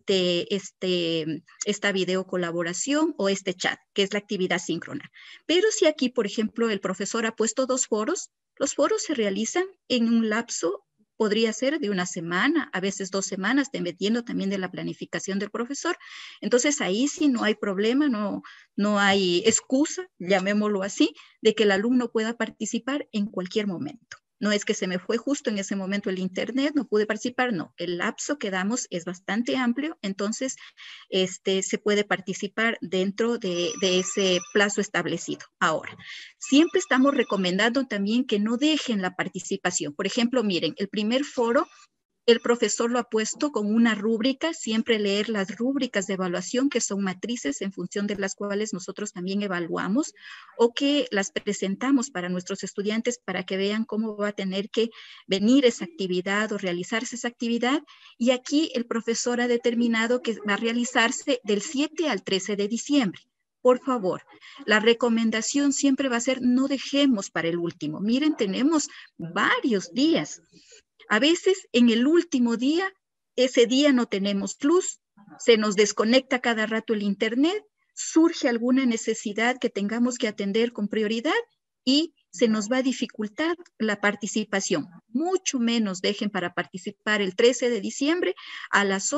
esta videocolaboración o este chat, que es la actividad síncrona. Pero si aquí, por ejemplo, el profesor ha puesto 2 foros, los foros se realizan en un lapso, podría ser de una semana, a veces 2 semanas, dependiendo también de la planificación del profesor. Entonces ahí sí no hay problema, no hay excusa, llamémoslo así, de que el alumno pueda participar en cualquier momento. No es que se me fue justo en ese momento el internet, no pude participar, no. El lapso que damos es bastante amplio, entonces se puede participar dentro de ese plazo establecido. Ahora, siempre estamos recomendando también que no dejen la participación. Por ejemplo, miren, el primer foro, el profesor lo ha puesto con una rúbrica, siempre leer las rúbricas de evaluación, que son matrices en función de las cuales nosotros también evaluamos o que las presentamos para nuestros estudiantes para que vean cómo va a tener que venir esa actividad o realizarse esa actividad. Y aquí el profesor ha determinado que va a realizarse del 7 al 13 de diciembre. Por favor, la recomendación siempre va a ser no dejemos para el último. Miren, tenemos varios días. A veces en el último día, ese día no tenemos luz, se nos desconecta cada rato el internet, surge alguna necesidad que tengamos que atender con prioridad y se nos va a dificultar la participación. Mucho menos dejen para participar el 13 de diciembre a las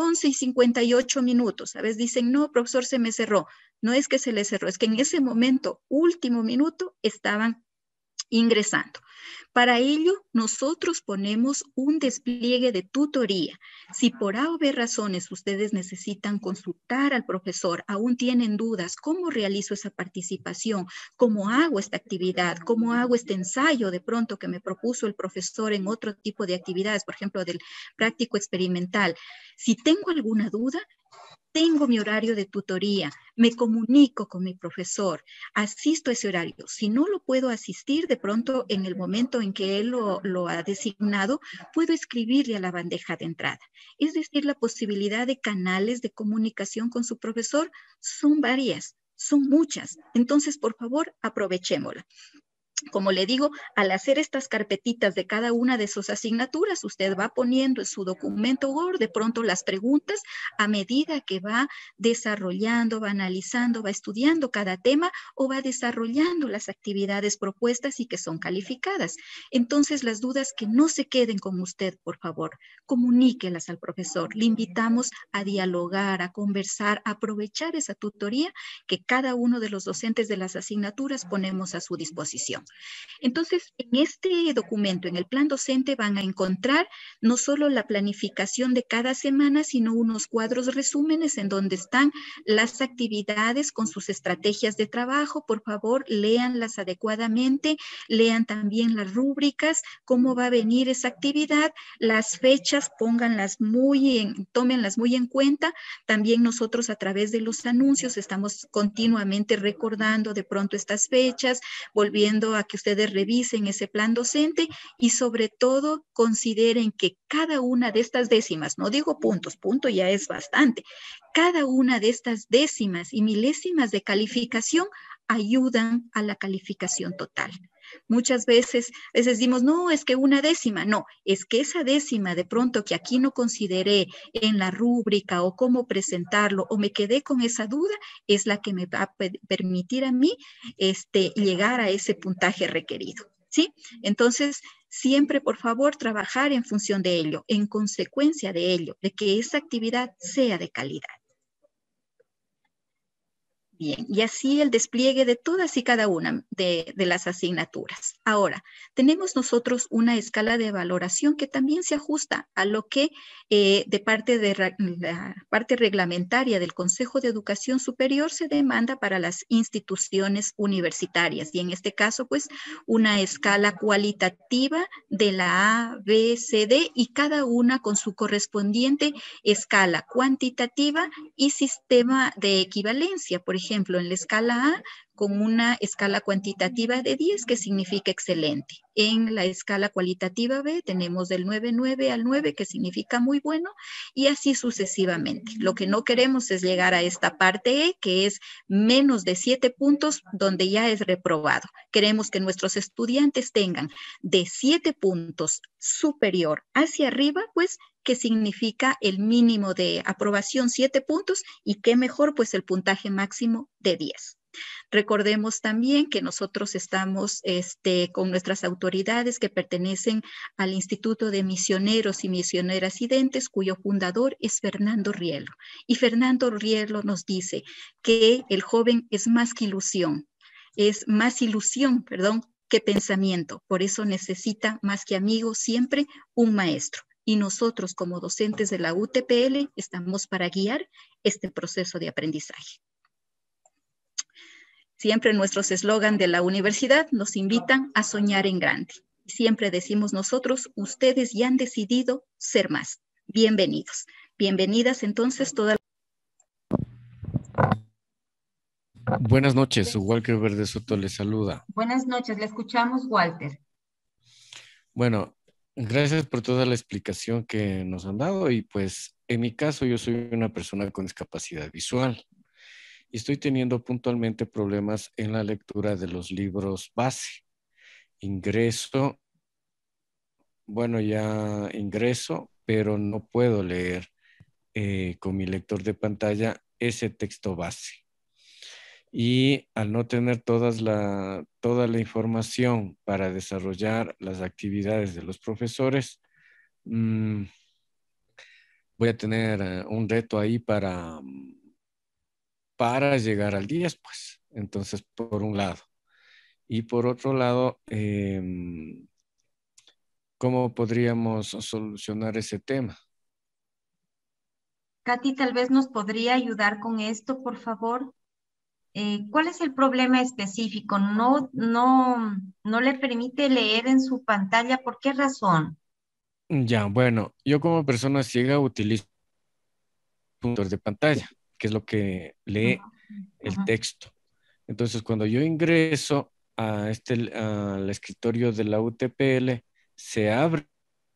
11:58. A veces dicen, no, profesor, se me cerró. No es que se le cerró, es que en ese momento, último minuto, estaban ingresando. Para ello, nosotros ponemos un despliegue de tutoría. Si por A o B razones ustedes necesitan consultar al profesor, aún tienen dudas, ¿cómo realizo esa participación? ¿Cómo hago esta actividad? ¿Cómo hago este ensayo de pronto que me propuso el profesor en otro tipo de actividades, por ejemplo, del práctico experimental? Si tengo alguna duda, tengo mi horario de tutoría, me comunico con mi profesor, asisto a ese horario. Si no lo puedo asistir, de pronto en el momento en que él lo ha designado, puedo escribirle a la bandeja de entrada. Es decir, la posibilidad de canales de comunicación con su profesor son varias, son muchas. Entonces, por favor, aprovechémosla. Como le digo, al hacer estas carpetitas de cada una de sus asignaturas, usted va poniendo en su documento Word de pronto las preguntas a medida que va desarrollando, va analizando, va estudiando cada tema o va desarrollando las actividades propuestas y que son calificadas. Entonces, las dudas que no se queden con usted, por favor, comuníquelas al profesor. Le invitamos a dialogar, a conversar, a aprovechar esa tutoría que cada uno de los docentes de las asignaturas ponemos a su disposición. Entonces, en este documento, en el plan docente, van a encontrar no solo la planificación de cada semana, sino unos cuadros resúmenes en donde están las actividades con sus estrategias de trabajo. Por favor, léanlas adecuadamente, lean también las rúbricas, cómo va a venir esa actividad, las fechas, tómenlas muy en cuenta. También nosotros a través de los anuncios estamos continuamente recordando de pronto estas fechas, volviendo a que ustedes revisen ese plan docente y sobre todo consideren que cada una de estas décimas, no digo puntos, punto ya es bastante, cada una de estas décimas y milésimas de calificación ayudan a la calificación total. Muchas veces decimos, no, es que una décima, no, es que esa décima de pronto que aquí no consideré en la rúbrica o cómo presentarlo o me quedé con esa duda, es la que me va a permitir a mí llegar a ese puntaje requerido, ¿sí? Entonces, siempre, por favor, trabajar en función de ello, en consecuencia de ello, de que esa actividad sea de calidad. Bien, y así el despliegue de todas y cada una de las asignaturas. Ahora, tenemos nosotros una escala de valoración que también se ajusta a lo que de parte de la parte reglamentaria del Consejo de Educación Superior se demanda para las instituciones universitarias. Y en este caso, pues, una escala cualitativa de la A, B, C, D y cada una con su correspondiente escala cuantitativa y sistema de equivalencia. Por ejemplo, en la escala A, con una escala cuantitativa de 10, que significa excelente. En la escala cualitativa B tenemos del 9,9 al 9, que significa muy bueno, y así sucesivamente. Lo que no queremos es llegar a esta parte E, que es menos de 7 puntos, donde ya es reprobado. Queremos que nuestros estudiantes tengan de 7 puntos superior hacia arriba, pues, que significa el mínimo de aprobación 7 puntos, y qué mejor, pues, el puntaje máximo de 10. Recordemos también que nosotros estamos con nuestras autoridades que pertenecen al Instituto de Misioneros y Misioneras Identes, cuyo fundador es Fernando Rielo. Y Fernando Rielo nos dice que el joven es más que ilusión, que pensamiento. Por eso necesita más que amigo siempre un maestro. Y nosotros como docentes de la UTPL estamos para guiar este proceso de aprendizaje. Siempre nuestros eslogan de la universidad nos invitan a soñar en grande. Siempre decimos nosotros, ustedes ya han decidido ser más. Bienvenidos. Bienvenidas entonces todas. Buenas noches, Walker Verde Soto les saluda. Buenas noches, le escuchamos, Walter. Bueno, gracias por toda la explicación que nos han dado y pues en mi caso yo soy una persona con discapacidad visual y estoy teniendo puntualmente problemas en la lectura de los libros base. Ingreso bueno, ya ingreso, pero no puedo leer con mi lector de pantalla ese texto base. Y al no tener toda la información para desarrollar las actividades de los profesores, voy a tener un reto ahí para llegar al 10, pues. Entonces, por un lado. Y por otro lado, ¿cómo podríamos solucionar ese tema? Katy, tal vez nos podría ayudar con esto, por favor. ¿Cuál es el problema específico? No le permite leer en su pantalla. ¿Por qué razón? Ya, bueno, yo como persona ciega utilizo puntos de pantalla, que es lo que lee el Ujú. texto. Entonces, cuando yo ingreso al escritorio de la UTPL, se abre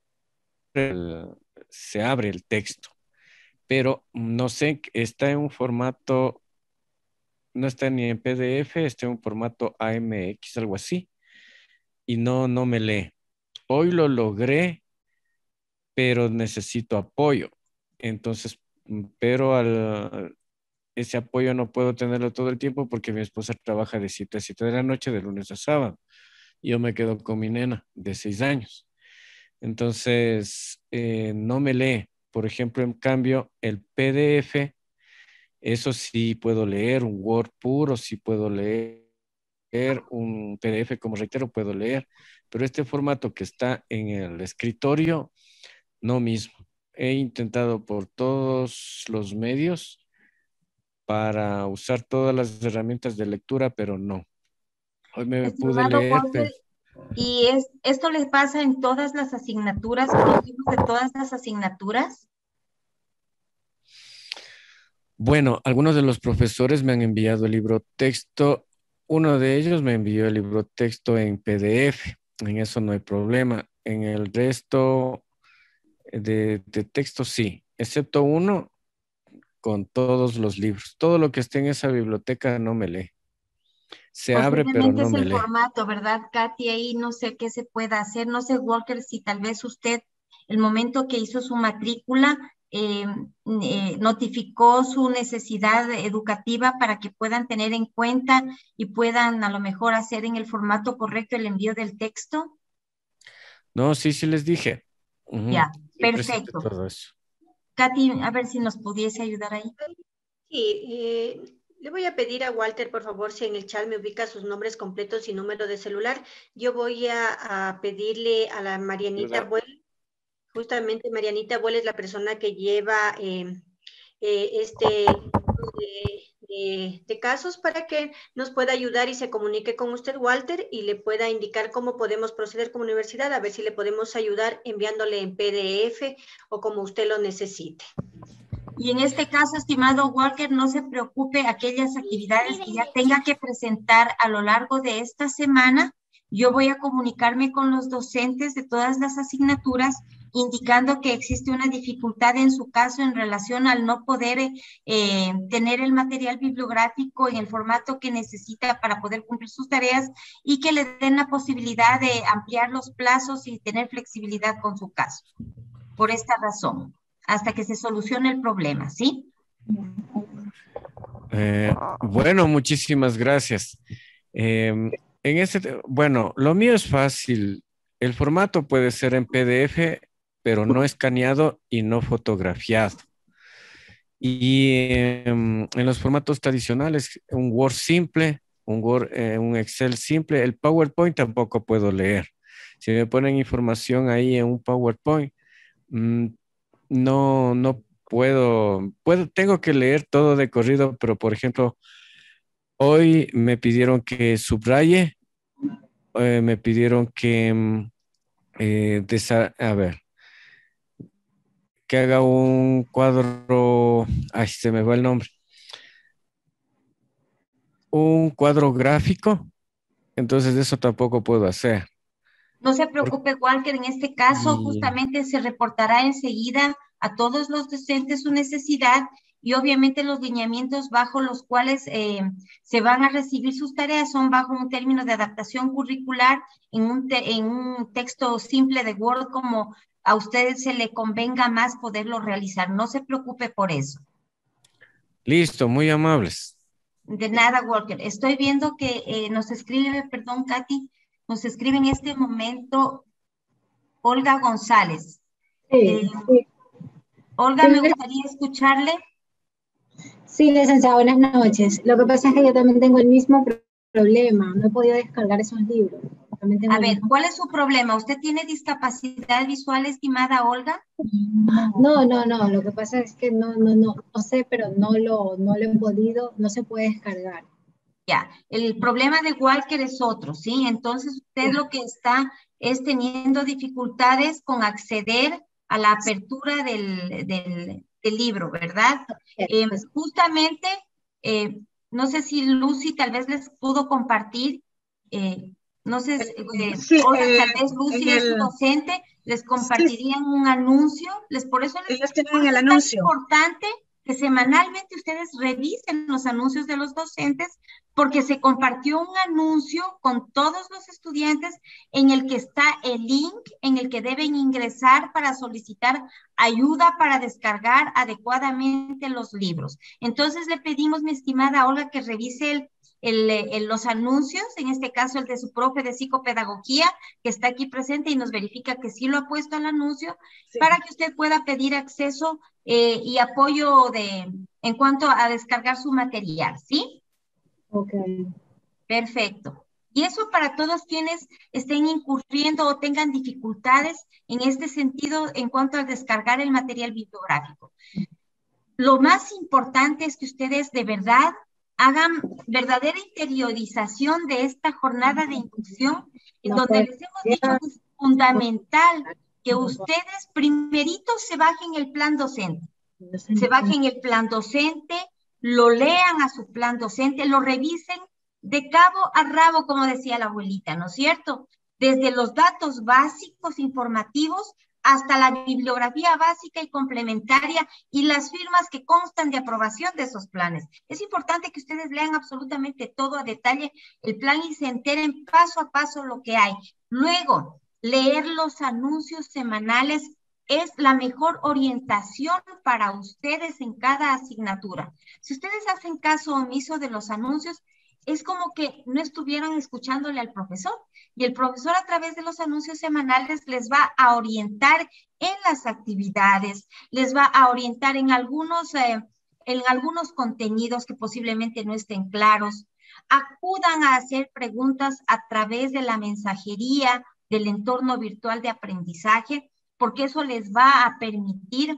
se abre el texto, pero no sé, está en un formato, no está ni en PDF, está en un formato AMX, algo así, y no me lee. Hoy lo logré, pero necesito apoyo. Entonces, pero ese apoyo no puedo tenerlo todo el tiempo porque mi esposa trabaja de 7 a 7 de la noche, de lunes a sábado. Yo me quedo con mi nena de 6 años. Entonces, no me lee. Por ejemplo, en cambio, el PDF, eso sí puedo leer, un Word puro, sí puedo leer, un PDF, como reitero, puedo leer, pero este formato que está en el escritorio, no mismo. He intentado por todos los medios para usar todas las herramientas de lectura, pero no. Hoy me pude Estimado leer, Walter, ¿y esto les pasa en todas las asignaturas, con los libros de todas las asignaturas? bueno, algunos de los profesores me han enviado el libro texto. Uno de ellos me envió el libro texto en PDF. En eso no hay problema. En el resto de texto sí, excepto uno con todos los libros. Todo lo que esté en esa biblioteca no me lee. Se abre, pero Posiblemente no es me el lee. formato, ¿verdad, Katy? Ahí no sé qué se pueda hacer. No sé, Walker, si tal vez usted, el momento que hizo su matrícula, notificó su necesidad educativa para que puedan tener en cuenta y puedan a lo mejor hacer en el formato correcto el envío del texto. No, sí les dije. Ujú, Ya, sí presente perfecto. todo eso. Katy, a ver si nos pudiese ayudar ahí. Sí, le voy a pedir a Walter, por favor, si en el chat me ubica sus nombres completos y número de celular. Yo voy a pedirle a la Marianita ¿Verdad? Buell, justamente Marianita Buell es la persona que lleva este tipo de casos para que nos pueda ayudar y se comunique con usted, Walter, y le pueda indicar cómo podemos proceder como universidad, a ver si le podemos ayudar enviándole en PDF o como usted lo necesite. Y en este caso, estimado Walker, no se preocupe, aquellas actividades que ya tenga que presentar a lo largo de esta semana, yo voy a comunicarme con los docentes de todas las asignaturas, indicando que existe una dificultad en su caso en relación al no poder tener el material bibliográfico en el formato que necesita para poder cumplir sus tareas y que le den la posibilidad de ampliar los plazos y tener flexibilidad con su caso. Por esta razón, hasta que se solucione el problema, ¿sí? Bueno, muchísimas gracias. Bueno, lo mío es fácil. El formato puede ser en PDF, pero no escaneado y no fotografiado. Y en los formatos tradicionales, un Word simple, un Excel simple, el PowerPoint tampoco puedo leer. Si me ponen información ahí en un PowerPoint, mm, no tengo que leer todo de corrido, pero por ejemplo, hoy me pidieron que subraye, me pidieron que, a ver, que haga un cuadro, ay, se me va el nombre, un cuadro gráfico, entonces eso tampoco puedo hacer. No se Por- preocupe, Walker, en este caso y, justamente se reportará enseguida a todos los docentes su necesidad y obviamente los lineamientos bajo los cuales se van a recibir sus tareas son bajo un término de adaptación curricular en un texto simple de Word, como a ustedes se le convenga más poderlo realizar. No se preocupe por eso. Listo, muy amables. De nada, Walker. Estoy viendo que nos escribe, perdón, Katy, nos escribe en este momento Olga González. Sí. Olga, me gustaría escucharle. Sí, licenciada, buenas noches. Lo que pasa es que yo también tengo el mismo problema. No he podido descargar esos libros. A ver, ¿cuál es su problema? ¿Usted tiene discapacidad visual, estimada Olga? No. Lo que pasa es que no sé, pero no lo he podido, no se puede descargar. Ya, el problema de Walker es otro, ¿sí? Entonces usted lo que está es teniendo dificultades con acceder a la apertura del libro, ¿verdad? Justamente, no sé si Lucy tal vez les pudo compartir, no sé, Olga, tal vez Lucy es su docente, les compartirían un anuncio, por eso ellos tienen el anuncio. Es importante que semanalmente ustedes revisen los anuncios de los docentes, porque se compartió un anuncio con todos los estudiantes en el que está el link en el que deben ingresar para solicitar ayuda para descargar adecuadamente los libros. Entonces le pedimos, mi estimada Olga, que revise los anuncios, en este caso el de su profe de psicopedagogía, que está aquí presente y nos verifica que sí lo ha puesto al anuncio, sí, para que usted pueda pedir acceso y apoyo en cuanto a descargar su material, ¿sí? Ok. Perfecto. Y eso para todos quienes estén incurriendo o tengan dificultades en este sentido en cuanto a descargar el material bibliográfico. Lo más importante es que ustedes de verdad hagan verdadera interiorización de esta jornada de inclusión, en donde les hemos dicho que es fundamental que ustedes primerito se bajen el plan docente. Se bajen el plan docente, lo lean a su plan docente, lo revisen de cabo a rabo, como decía la abuelita, ¿no es cierto? Desde los datos básicos informativos hasta la bibliografía básica y complementaria y las firmas que constan de aprobación de esos planes. Es importante que ustedes lean absolutamente todo a detalle el plan y se enteren paso a paso lo que hay. Luego, leer los anuncios semanales es la mejor orientación para ustedes en cada asignatura. Si ustedes hacen caso omiso de los anuncios, es como que no estuvieran escuchándole al profesor, y el profesor a través de los anuncios semanales les va a orientar en las actividades, les va a orientar en algunos contenidos que posiblemente no estén claros. Acudan a hacer preguntas a través de la mensajería del entorno virtual de aprendizaje, porque eso les va a permitir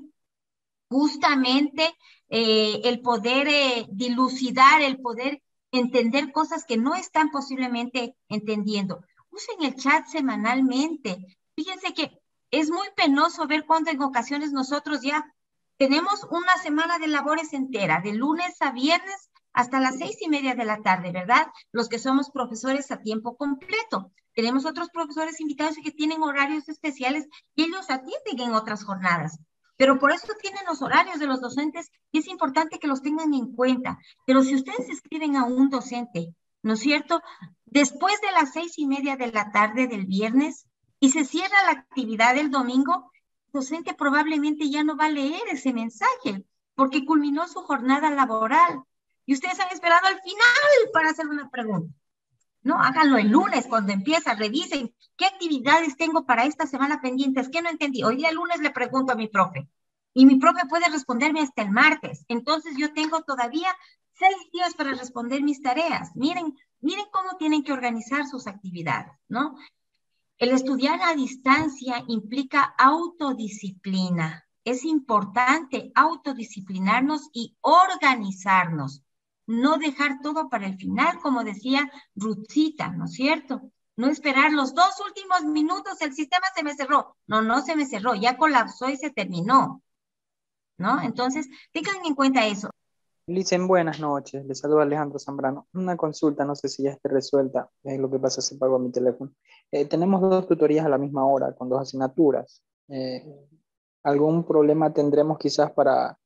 justamente el poder dilucidar, el poder entender cosas que no están posiblemente entendiendo. Usen el chat semanalmente. Fíjense que es muy penoso ver cuando en ocasiones nosotros ya tenemos una semana de labores entera, de lunes a viernes hasta las 6:30 de la tarde, ¿verdad? Los que somos profesores a tiempo completo. Tenemos otros profesores invitados que tienen horarios especiales y ellos atienden en otras jornadas. Pero por eso tienen los horarios de los docentes y es importante que los tengan en cuenta. Pero si ustedes escriben a un docente, ¿no es cierto? Después de las 6:30 de la tarde del viernes y se cierra la actividad del domingo, el docente probablemente ya no va a leer ese mensaje porque culminó su jornada laboral. Y ustedes han esperado al final para hacer una pregunta. No, háganlo el lunes cuando empieza, revisen qué actividades tengo para esta semana pendientes, qué no entendí. Hoy día lunes le pregunto a mi profe y mi profe puede responderme hasta el martes. Entonces yo tengo todavía 6 días para responder mis tareas. Miren cómo tienen que organizar sus actividades, ¿no? El estudiar a distancia implica autodisciplina. Es importante autodisciplinarnos y organizarnos. No dejar todo para el final, como decía Ruthcita, ¿no es cierto? No esperar los 2 últimos minutos, el sistema se me cerró. No se me cerró, ya colapsó y se terminó, ¿no? Entonces, tengan en cuenta eso. Licen, buenas noches. Les saluda Alejandro Zambrano. Una consulta, no sé si ya esté resuelta. Lo que pasa es que se pagó mi teléfono. Tenemos 2 tutorías a la misma hora, con 2 asignaturas. ¿Algún problema tendremos quizás para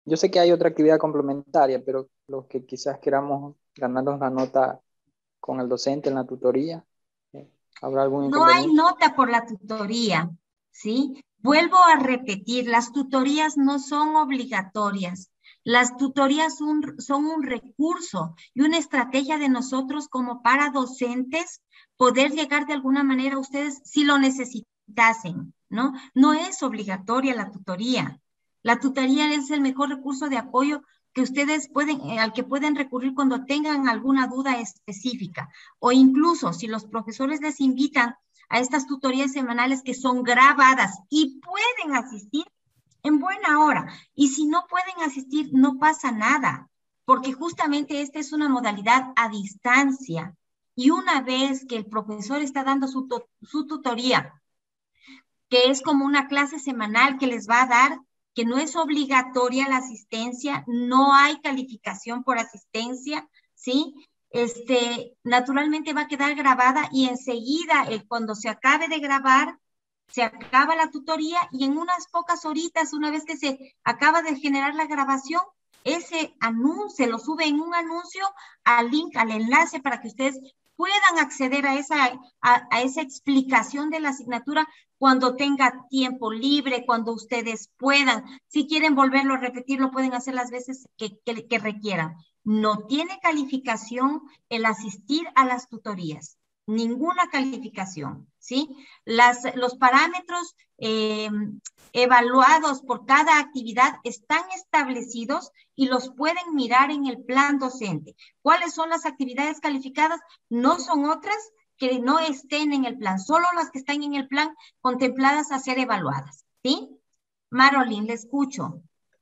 Yo sé que hay otra actividad complementaria, pero los que quizás queramos ganarnos la nota con el docente en la tutoría, ¿habrá algún No hay inconveniente? nota por la tutoría, ¿sí? Vuelvo a repetir, las tutorías no son obligatorias. Las tutorías son un recurso y una estrategia de nosotros como para docentes poder llegar de alguna manera a ustedes si lo necesitasen, ¿no? No es obligatoria la tutoría. La tutoría es el mejor recurso de apoyo que ustedes pueden, al que pueden recurrir cuando tengan alguna duda específica. O incluso si los profesores les invitan a estas tutorías semanales que son grabadas y pueden asistir en buena hora. Y si no pueden asistir, no pasa nada, porque justamente esta es una modalidad a distancia. Y una vez que el profesor está dando su tutoría, que es como una clase semanal que les va a dar, que no es obligatoria la asistencia, no hay calificación por asistencia, ¿sí? Naturalmente va a quedar grabada y enseguida, cuando se acabe de grabar, se acaba la tutoría y en unas pocas horitas, una vez que se acaba de generar la grabación, ese anuncio, se lo sube en un anuncio al link, al enlace para que ustedes puedan acceder a esa explicación de la asignatura cuando tenga tiempo libre, cuando ustedes puedan. Si quieren volverlo a repetir, lo pueden hacer las veces que requieran. No tiene calificación el asistir a las tutorías, ninguna calificación, ¿sí? Los parámetros evaluados por cada actividad están establecidos y los pueden mirar en el plan docente. ¿Cuáles son las actividades calificadas? No son otras que no estén en el plan, solo las que están en el plan contempladas a ser evaluadas, ¿sí? Marolín, le escucho.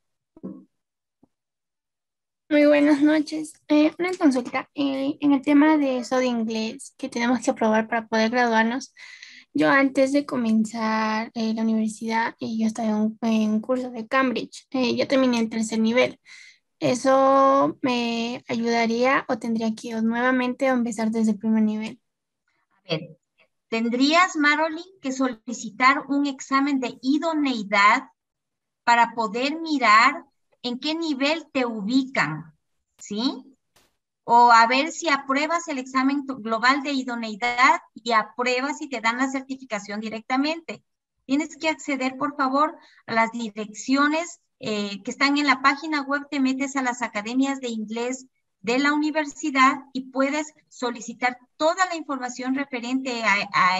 Muy buenas noches. Una consulta. En el tema de eso de inglés que tenemos que aprobar para poder graduarnos, yo antes de comenzar la universidad, yo estaba en un curso de Cambridge. Yo terminé el tercer nivel. ¿Eso me ayudaría o tendría que ir nuevamente a empezar desde el primer nivel? A ver, tendrías, Marolín, que solicitar un examen de idoneidad para poder mirar en qué nivel te ubican, ¿sí? O a ver si apruebas el examen global de idoneidad y apruebas y te dan la certificación directamente. Tienes que acceder, por favor, a las direcciones que están en la página web, te metes a las academias de inglés de la universidad y puedes solicitar toda la información referente a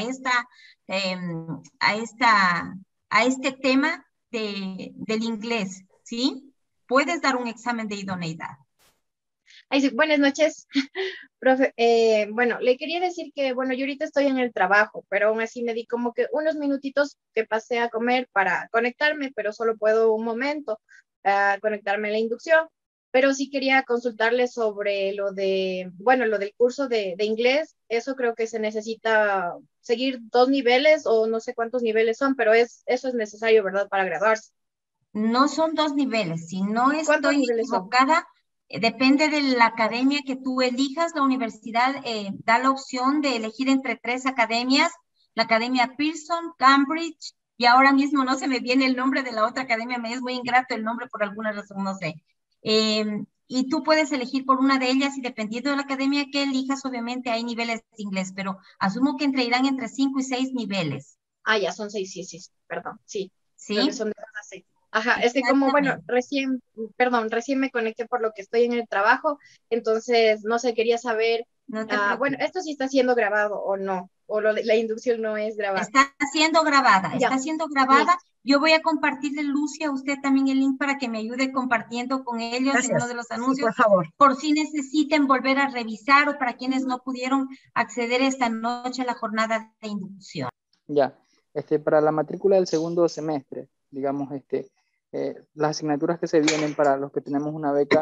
este tema del inglés, ¿sí? Puedes dar un examen de idoneidad. Ay, sí, buenas noches, profe. Bueno, le quería decir que, bueno, yo ahorita estoy en el trabajo, pero aún así me di como que unos minutitos que pasé a comer para conectarme, pero solo puedo un momento conectarme a la inducción. Pero sí quería consultarle sobre lo de, bueno, lo del curso de inglés. Eso creo que se necesita seguir 2 niveles o no sé cuántos niveles son, pero eso es necesario, ¿verdad? Para graduarse. No son 2 niveles, si no estoy equivocada, depende de la academia que tú elijas. La universidad da la opción de elegir entre 3 academias, la academia Pearson, Cambridge, y ahora mismo no se me viene el nombre de la otra academia, me es muy ingrato el nombre por alguna razón, no sé. Y tú puedes elegir por una de ellas y dependiendo de la academia que elijas, obviamente hay niveles de inglés, pero asumo que irán entre 5 y 6 niveles. Ah, ya son 6, sí, perdón, sí. ¿Sí? Creo que son de 6. Ajá, es que como, bueno, recién me conecté por lo que estoy en el trabajo, entonces, no sé, quería saber, bueno, ¿esto sí está siendo grabado o no? ¿O la inducción no es grabada? Está siendo grabada, ya. Está siendo grabada. Yo voy a compartirle, Lucy, a usted también el link para que me ayude compartiendo con ellos. Gracias. En uno de los anuncios. Sí, por favor. Por si necesiten volver a revisar o para quienes no pudieron acceder esta noche a la jornada de inducción. Ya, para la matrícula del segundo semestre, digamos, las asignaturas que se vienen para los que tenemos una beca,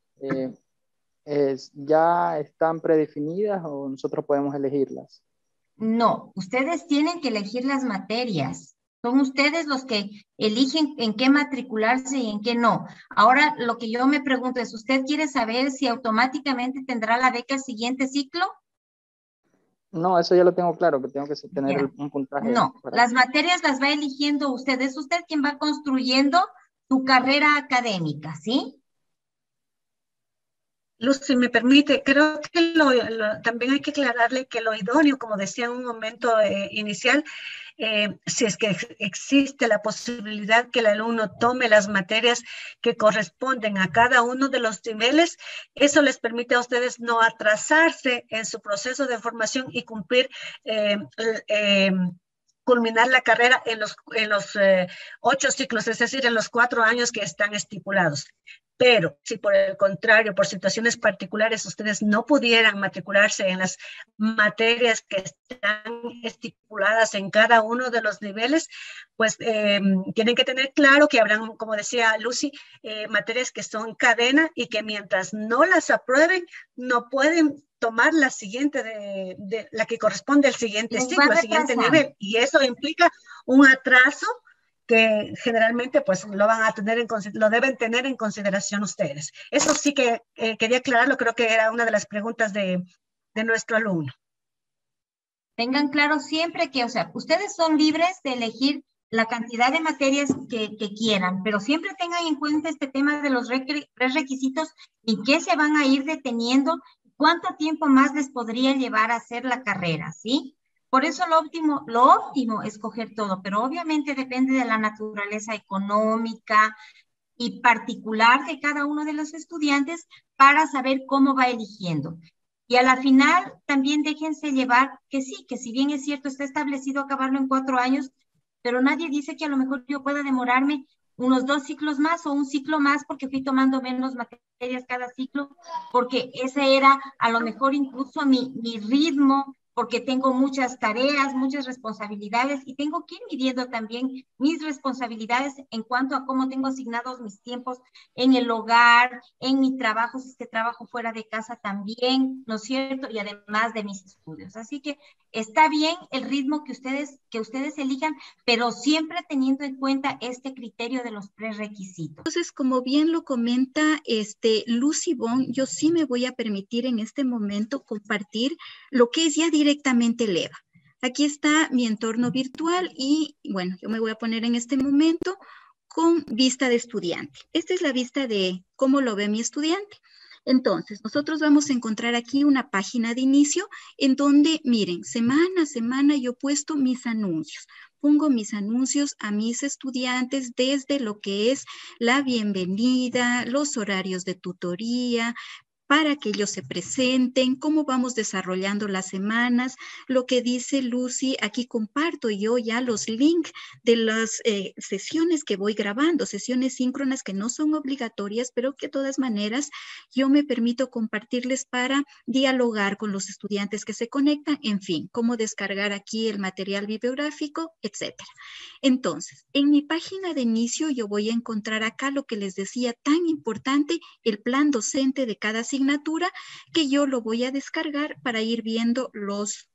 ¿ya están predefinidas o nosotros podemos elegirlas? No, ustedes tienen que elegir las materias. Son ustedes los que eligen en qué matricularse y en qué no. Ahora, lo que yo me pregunto es, ¿usted quiere saber si automáticamente tendrá la beca el siguiente ciclo? No, eso ya lo tengo claro, que tengo que tener un puntaje. No, las materias las va eligiendo usted. Es usted quien va construyendo tu carrera académica, ¿sí? Luz, si me permite, creo que también hay que aclararle que lo idóneo, como decía en un momento inicial, si es que existe la posibilidad que el alumno tome las materias que corresponden a cada uno de los niveles, eso les permite a ustedes no atrasarse en su proceso de formación y cumplir, culminar la carrera en los 8 ciclos, es decir, en los 4 años que están estipulados. Pero si por el contrario, por situaciones particulares, ustedes no pudieran matricularse en las materias que están estipuladas en cada uno de los niveles, pues tienen que tener claro que habrán, como decía Lucy, materias que son cadena y que mientras no las aprueben, no pueden tomar la siguiente, la que corresponde al siguiente ciclo, al siguiente nivel. Y eso implica un atraso que generalmente pues lo van a tener lo deben tener en consideración ustedes. Eso sí que quería aclararlo, creo que era una de las preguntas de nuestro alumno. Tengan claro siempre que, o sea, ustedes son libres de elegir la cantidad de materias que quieran, pero siempre tengan en cuenta este tema de los requisitos y qué se van a ir deteniendo, cuánto tiempo más les podría llevar a hacer la carrera, ¿sí? Por eso lo óptimo es coger todo, pero obviamente depende de la naturaleza económica y particular de cada uno de los estudiantes para saber cómo va eligiendo. Y a la final también déjense llevar que sí, que si bien es cierto, está establecido acabarlo en 4 años, pero nadie dice que a lo mejor yo pueda demorarme unos 2 ciclos más o un ciclo más porque fui tomando menos materias cada ciclo, porque ese era a lo mejor incluso mi ritmo, porque tengo muchas tareas, muchas responsabilidades y tengo que ir midiendo también mis responsabilidades en cuanto a cómo tengo asignados mis tiempos en el hogar, en mi trabajo, si es que trabajo fuera de casa también, ¿no es cierto? Y además de mis estudios. Así que está bien el ritmo que ustedes elijan, pero siempre teniendo en cuenta este criterio de los prerequisitos. Entonces, como bien lo comenta Lucy Bon, yo sí me voy a permitir en este momento compartir lo que es ya directamente el EVA. Aquí está mi entorno virtual y, bueno, yo me voy a poner en este momento con vista de estudiante. Esta es la vista de cómo lo ve mi estudiante. Entonces, nosotros vamos a encontrar aquí una página de inicio en donde, miren, semana a semana yo he puesto mis anuncios. Pongo mis anuncios a mis estudiantes desde lo que es la bienvenida, los horarios de tutoría, para que ellos se presenten, cómo vamos desarrollando las semanas, lo que dice Lucy, aquí comparto yo ya los links de las sesiones que voy grabando, sesiones síncronas que no son obligatorias, pero que de todas maneras yo me permito compartirles para dialogar con los estudiantes que se conectan, en fin, cómo descargar aquí el material bibliográfico, etcétera. Entonces, en mi página de inicio yo voy a encontrar acá lo que les decía tan importante, el plan docente de cada asignatura, que yo lo voy a descargar para ir viendo las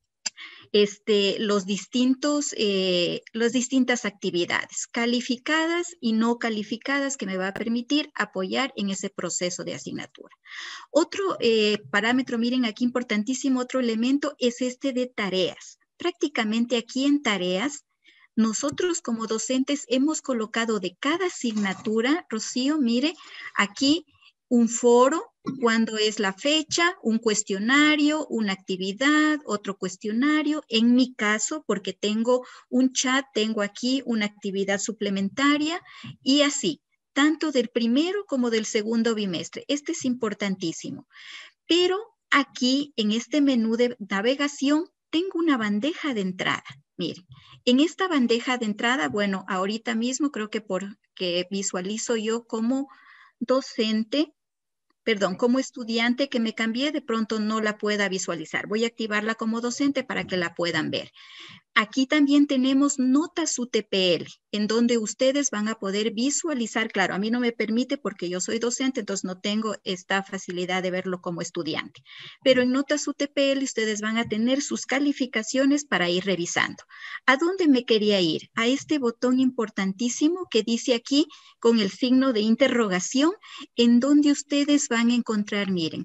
distintas actividades calificadas y no calificadas que me va a permitir apoyar en ese proceso de asignatura. Otro parámetro, miren aquí importantísimo, otro elemento es este de tareas. Prácticamente aquí en tareas, nosotros como docentes hemos colocado de cada asignatura, Rocío, mire, aquí un foro, cuando es la fecha, un cuestionario, una actividad, otro cuestionario. En mi caso, porque tengo un chat, tengo aquí una actividad suplementaria y así, tanto del primero como del segundo bimestre. Este es importantísimo. Pero aquí, en este menú de navegación, tengo una bandeja de entrada. Miren, en esta bandeja de entrada, bueno, ahorita mismo creo que porque visualizo yo como docente, perdón, como estudiante que me cambié, de pronto no la pueda visualizar. Voy a activarla como docente para que la puedan ver. Aquí también tenemos notas UTPL, en donde ustedes van a poder visualizar. Claro, a mí no me permite porque yo soy docente, entonces no tengo esta facilidad de verlo como estudiante. Pero en notas UTPL ustedes van a tener sus calificaciones para ir revisando. ¿A dónde me quería ir? A este botón importantísimo que dice aquí con el signo de interrogación, en donde ustedes van a encontrar, miren,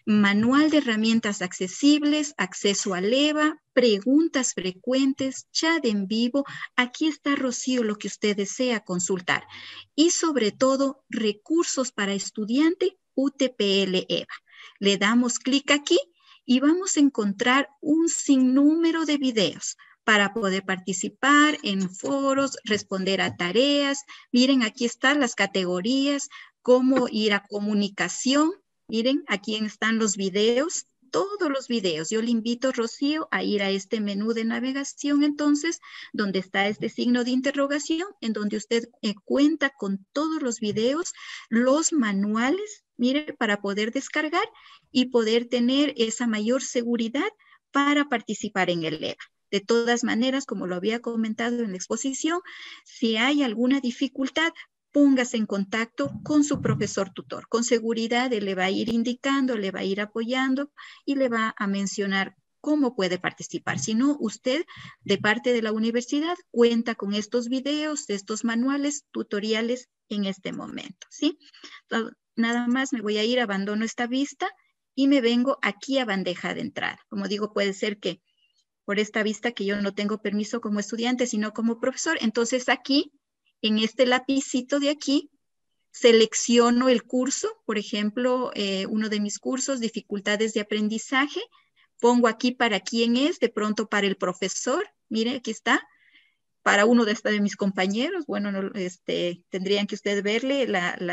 manual de herramientas accesibles, acceso al EVA, preguntas frecuentes, chat en vivo. Aquí está, Rocío, lo que usted desea consultar. Y sobre todo, recursos para estudiante UTPL EVA. Le damos clic aquí y vamos a encontrar un sinnúmero de videos para poder participar en foros, responder a tareas. Miren, aquí están las categorías, cómo ir a comunicación. Miren, aquí están los videos, todos los videos. Yo le invito, Rocío, a ir a este menú de navegación, entonces, donde está este signo de interrogación, en donde usted cuenta con todos los videos, los manuales, mire, para poder descargar y poder tener esa mayor seguridad para participar en el EVA. De todas maneras, como lo había comentado en la exposición, si hay alguna dificultad, póngase en contacto con su profesor tutor. Con seguridad, él le va a ir indicando, le va a ir apoyando y le va a mencionar cómo puede participar. Si no, usted, de parte de la universidad, cuenta con estos videos, estos manuales, tutoriales en este momento, ¿sí? Nada más me voy a ir, abandono esta vista y me vengo aquí a bandeja de entrada. Como digo, puede ser que por esta vista que yo no tengo permiso como estudiante, sino como profesor. Entonces aquí, en este lapicito de aquí, selecciono el curso, por ejemplo, uno de mis cursos, dificultades de aprendizaje, pongo aquí para quién es, de pronto para el profesor, mire, aquí está, para uno de mis compañeros, bueno, no, tendrían que ustedes verle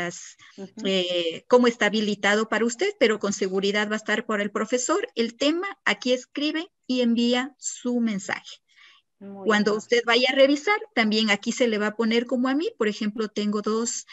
cómo está habilitado para usted, pero con seguridad va a estar para el profesor. El tema, aquí escribe y envía su mensaje. Cuando usted vaya a revisar, también aquí se le va a poner como a mí, por ejemplo, tengo dos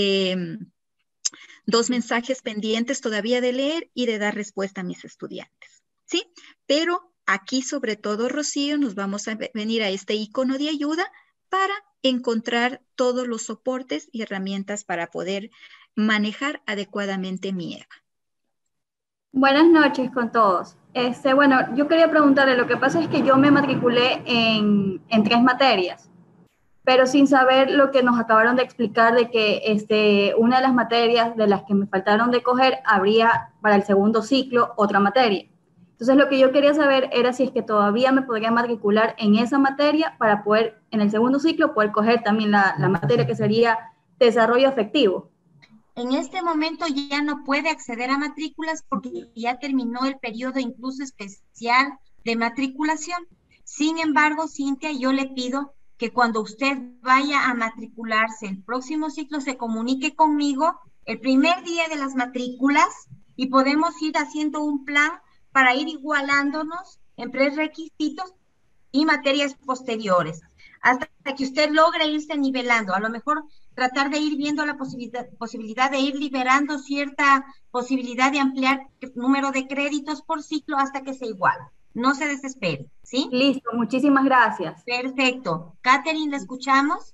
mensajes pendientes todavía de leer y de dar respuesta a mis estudiantes, ¿sí? Pero aquí, sobre todo, Rocío, nos vamos a venir a este icono de ayuda para encontrar todos los soportes y herramientas para poder manejar adecuadamente mi EVA. Buenas noches con todos. Bueno, yo quería preguntarle, lo que pasa es que yo me matriculé en 3 materias, pero sin saber lo que nos acabaron de explicar de que una de las materias de las que me faltaron de coger, habría para el segundo ciclo otra materia. Entonces, lo que yo quería saber era si es que todavía me podría matricular en esa materia para poder, en el segundo ciclo, poder coger también la materia que sería desarrollo afectivo. En este momento ya no puede acceder a matrículas porque ya terminó el periodo incluso especial de matriculación. Sin embargo, Cintia, yo le pido que cuando usted vaya a matricularse el próximo ciclo se comunique conmigo el primer día de las matrículas y podemos ir haciendo un plan para ir igualándonos en prerequisitos y materias posteriores, hasta que usted logre irse nivelando. A lo mejor tratar de ir viendo la posibilidad de ir liberando cierta posibilidad de ampliar el número de créditos por ciclo hasta que se iguale. No se desespere, ¿sí? Listo, muchísimas gracias. Perfecto. Catherine, ¿la escuchamos?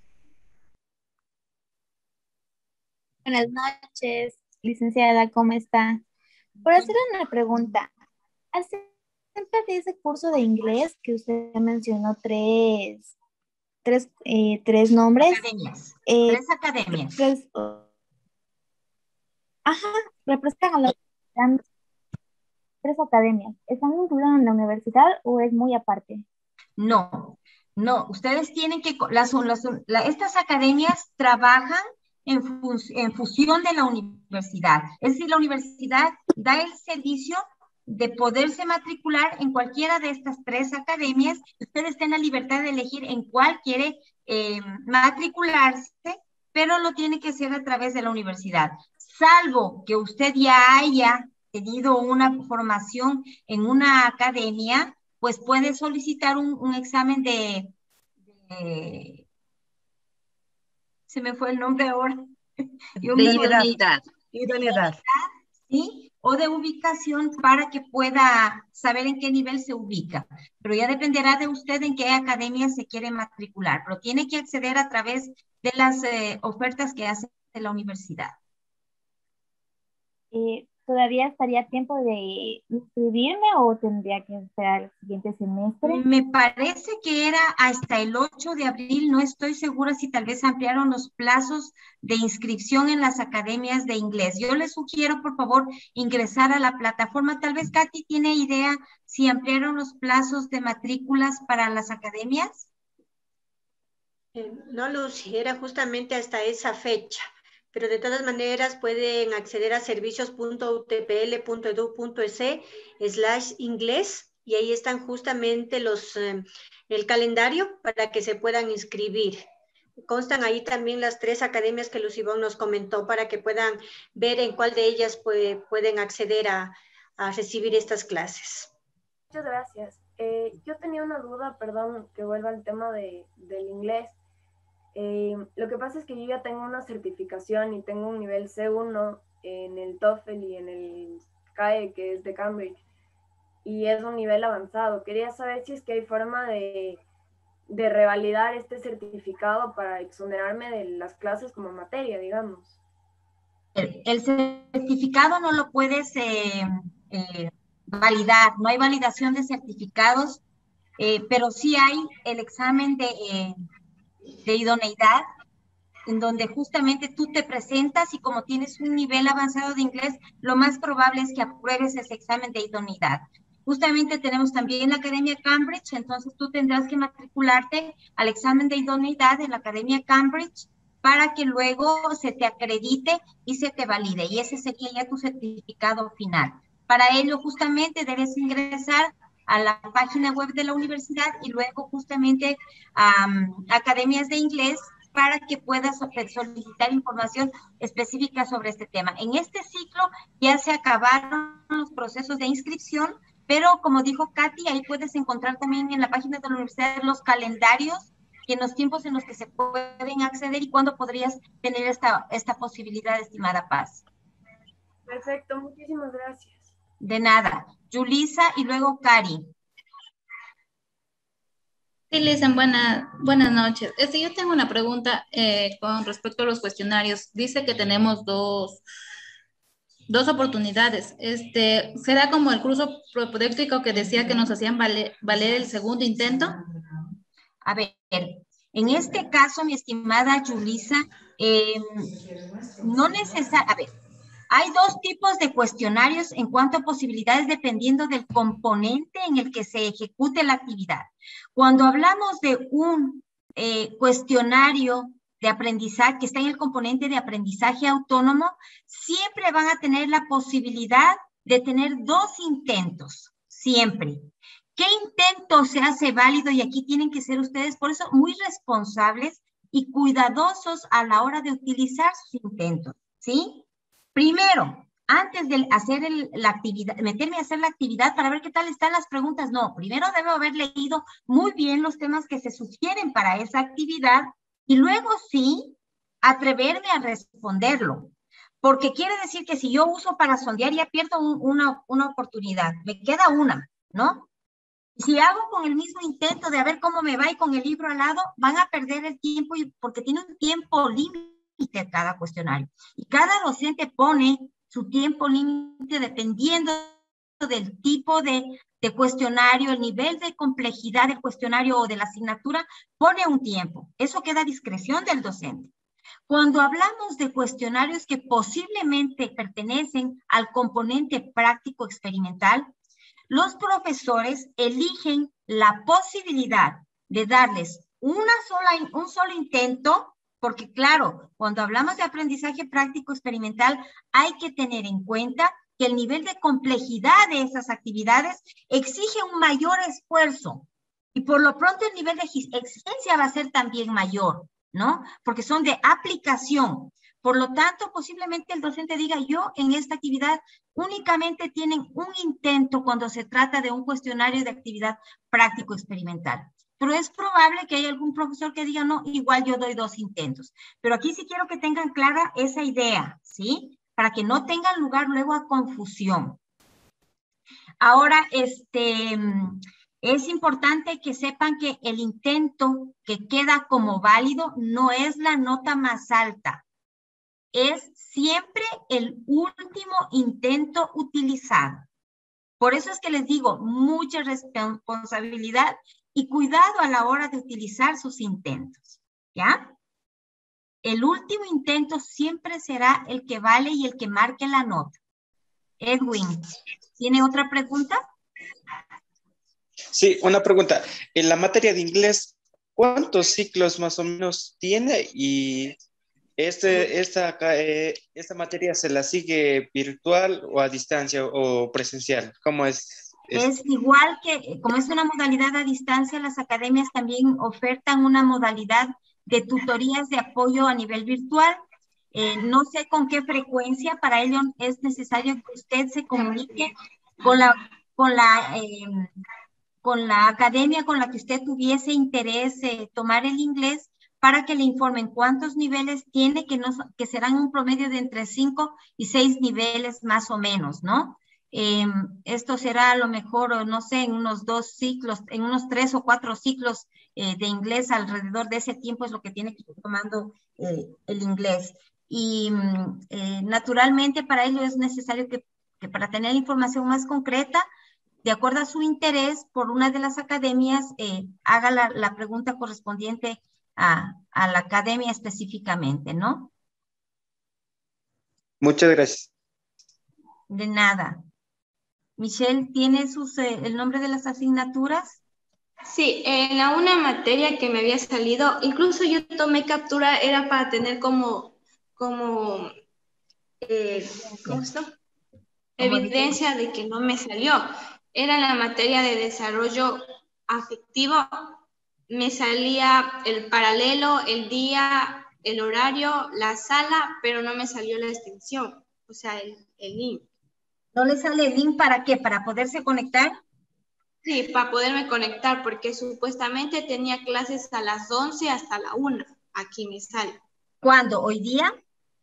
Buenas noches, licenciada, ¿cómo está? Por hacer una pregunta, acerca de ese curso de inglés que usted mencionó tres nombres. Academias. 3 academias. Representan a las 3 academias. ¿Están incluidas en la universidad o es muy aparte? No, ustedes tienen que, estas academias trabajan en fusión de la universidad. Es decir, la universidad da el servicio de poderse matricular en cualquiera de estas 3 academias. Ustedes tienen la libertad de elegir en cuál quiere matricularse, pero lo tiene que hacer a través de la universidad. Salvo que usted ya haya tenido una formación en una academia, pues puede solicitar un examen de se me fue el nombre ahora. De idoneidad. Idoneidad. ¿Sí? O de ubicación para que pueda saber en qué nivel se ubica. Pero ya dependerá de usted en qué academia se quiere matricular. Pero tiene que acceder a través de las ofertas que hace la universidad. ¿todavía estaría a tiempo de inscribirme o tendría que esperar el siguiente semestre? Me parece que era hasta el 8 de abril, no estoy segura si tal vez ampliaron los plazos de inscripción en las academias de inglés. Yo les sugiero, por favor, ingresar a la plataforma. Tal vez Katy tiene idea si ampliaron los plazos de matrículas para las academias. No, Lucy, era justamente hasta esa fecha, pero de todas maneras pueden acceder a servicios.utpl.edu.es/inglés y ahí están justamente el calendario para que se puedan inscribir. Constan ahí también las 3 academias que Lucibón nos comentó para que puedan ver en cuál de ellas pueden acceder a recibir estas clases. Muchas gracias. Yo tenía una duda, perdón, que vuelva al tema del inglés. Lo que pasa es que yo ya tengo una certificación y tengo un nivel C1 en el TOEFL y en el CAE, que es de Cambridge, y es un nivel avanzado. Quería saber si es que hay forma de revalidar este certificado para exonerarme de las clases como materia, digamos. El certificado no lo puedes validar, no hay validación de certificados, pero sí hay el examen de idoneidad, en donde justamente tú te presentas y como tienes un nivel avanzado de inglés, lo más probable es que apruebes ese examen de idoneidad. Justamente tenemos también la Academia Cambridge, entonces tú tendrás que matricularte al examen de idoneidad en la Academia Cambridge para que luego se te acredite y se te valide, y ese sería ya tu certificado final. Para ello, justamente debes ingresar a la página web de la universidad y luego justamente a academias de inglés para que puedas solicitar información específica sobre este tema. En este ciclo ya se acabaron los procesos de inscripción, pero como dijo Katy, ahí puedes encontrar también en la página de la universidad los calendarios y en los tiempos en los que se pueden acceder y cuándo podrías tener esta posibilidad, estimada Paz. Perfecto, muchísimas gracias. De nada. Yulisa y luego Cari. Sí, Lizan, buenas noches. Yo tengo una pregunta con respecto a los cuestionarios. Dice que tenemos dos oportunidades. ¿Será como el curso propedéutico que decía que nos hacían valer el segundo intento? A ver, en este caso, mi estimada Yulisa, no necesariamente, a ver, hay 2 tipos de cuestionarios en cuanto a posibilidades dependiendo del componente en el que se ejecute la actividad. Cuando hablamos de un cuestionario de aprendizaje que está en el componente de aprendizaje autónomo, siempre van a tener la posibilidad de tener 2 intentos, siempre. ¿Qué intento se hace válido? Y aquí tienen que ser ustedes, por eso, muy responsables y cuidadosos a la hora de utilizar sus intentos, ¿sí? Primero, antes de hacer la actividad, meterme a hacer la actividad para ver qué tal están las preguntas, no, primero debo haber leído muy bien los temas que se sugieren para esa actividad y luego sí, atreverme a responderlo. Porque quiere decir que si yo uso para sondear ya pierdo una oportunidad, me queda una, ¿no? Si hago con el mismo intento de a ver cómo me va y con el libro al lado, van a perder el tiempo porque tiene un tiempo límite cada cuestionario. Y cada docente pone su tiempo límite dependiendo del tipo de cuestionario, el nivel de complejidad del cuestionario o de la asignatura, pone un tiempo. Eso queda a discreción del docente. Cuando hablamos de cuestionarios que posiblemente pertenecen al componente práctico experimental, los profesores eligen la posibilidad de darles un solo intento, porque claro, cuando hablamos de aprendizaje práctico experimental, hay que tener en cuenta que el nivel de complejidad de esas actividades exige un mayor esfuerzo y por lo pronto el nivel de exigencia va a ser también mayor, ¿no? Porque son de aplicación. Por lo tanto, posiblemente el docente diga, yo en esta actividad únicamente tienen un intento cuando se trata de un cuestionario de actividad práctico experimental. Pero es probable que haya algún profesor que diga, no, igual yo doy 2 intentos. Pero aquí sí quiero que tengan clara esa idea, ¿sí? Para que no tengan lugar luego a confusión. Ahora, es importante que sepan que el intento que queda como válido no es la nota más alta. es siempre el último intento utilizado. Por eso es que les digo, mucha responsabilidad y cuidado a la hora de utilizar sus intentos, ¿ya? El último intento siempre será el que vale y el que marque la nota. Edwin, ¿tiene otra pregunta? Sí, una pregunta. En la materia de inglés, ¿cuántos ciclos más o menos tiene? Y esta materia se la sigue virtual o a distancia o presencial. ¿Cómo es? Es igual que, como es una modalidad a distancia, las academias también ofertan una modalidad de tutorías de apoyo a nivel virtual. No sé con qué frecuencia, para ello es necesario que usted se comunique con la academia con la que usted tuviese interés tomar el inglés, para que le informen cuántos niveles tiene, que serán un promedio de entre 5 y 6 niveles más o menos, ¿no? Esto será a lo mejor, no sé, en unos 2 ciclos, en unos 3 o 4 ciclos de inglés, alrededor de ese tiempo es lo que tiene que ir tomando el inglés. Y naturalmente para ello es necesario que para tener información más concreta, de acuerdo a su interés, por una de las academias, haga la pregunta correspondiente a la academia específicamente, ¿no? Muchas gracias. De nada. Michelle, ¿tiene el nombre de las asignaturas? Sí, en una materia que me había salido, incluso yo tomé captura, era para tener como evidencia de que no me salió. Era la materia de desarrollo afectivo, me salía el paralelo, el día, el horario, la sala, pero no me salió la extensión, o sea, el link. ¿No le sale el link para qué? ¿Para poderse conectar? Sí, para poderme conectar, porque supuestamente tenía clases a las 11 hasta la 1. Aquí me sale. ¿Cuándo? ¿Hoy día?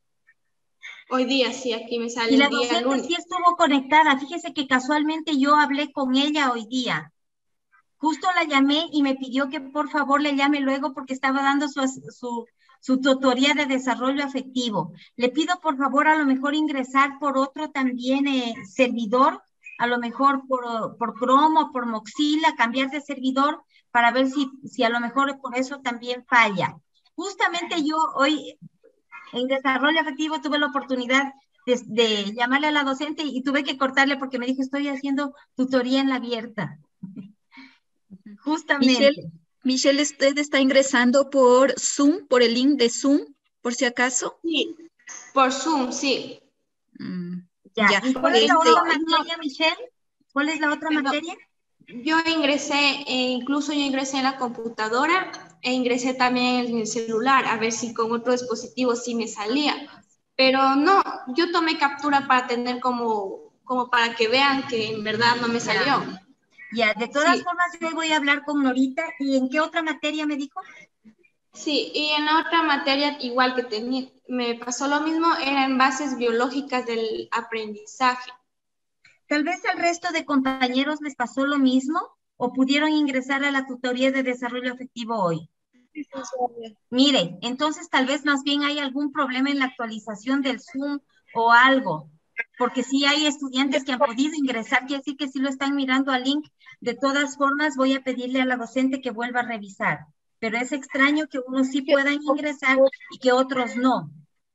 Hoy día, sí, aquí me sale y el la día docente lunes. sí estuvo conectada. Fíjese que casualmente yo hablé con ella hoy día. Justo la llamé y me pidió que por favor le llame luego porque estaba dando su tutoría de desarrollo afectivo. Le pido por favor a lo mejor ingresar por otro también servidor, a lo mejor por Chrome o por Mozilla, cambiar de servidor para ver si a lo mejor por eso también falla. Justamente yo hoy en desarrollo afectivo tuve la oportunidad de llamarle a la docente y tuve que cortarle porque me dijo, estoy haciendo tutoría en la abierta. Justamente. Michelle, ¿usted está ingresando por Zoom, por el link de Zoom, por si acaso? Sí, por Zoom, sí. Ya. ¿Y cuál es la otra materia, Michelle? ¿Cuál es la otra materia? Yo ingresé, incluso yo ingresé en la computadora e ingresé también en el celular, a ver si con otro dispositivo sí me salía. Pero no, yo tomé captura para tener como para que vean que en verdad no me salió. Ya, de todas formas yo voy a hablar con Norita. ¿Y en qué otra materia me dijo? Sí, y en la otra materia igual que me pasó lo mismo, era en bases biológicas del aprendizaje. Tal vez al resto de compañeros les pasó lo mismo o pudieron ingresar a la tutoría de desarrollo afectivo hoy. Mire, entonces tal vez más bien hay algún problema en la actualización del Zoom o algo, porque sí hay estudiantes que han podido ingresar, quiere decir que sí lo están mirando al link. De todas formas, voy a pedirle a la docente que vuelva a revisar, pero es extraño que unos sí puedan ingresar y que otros no.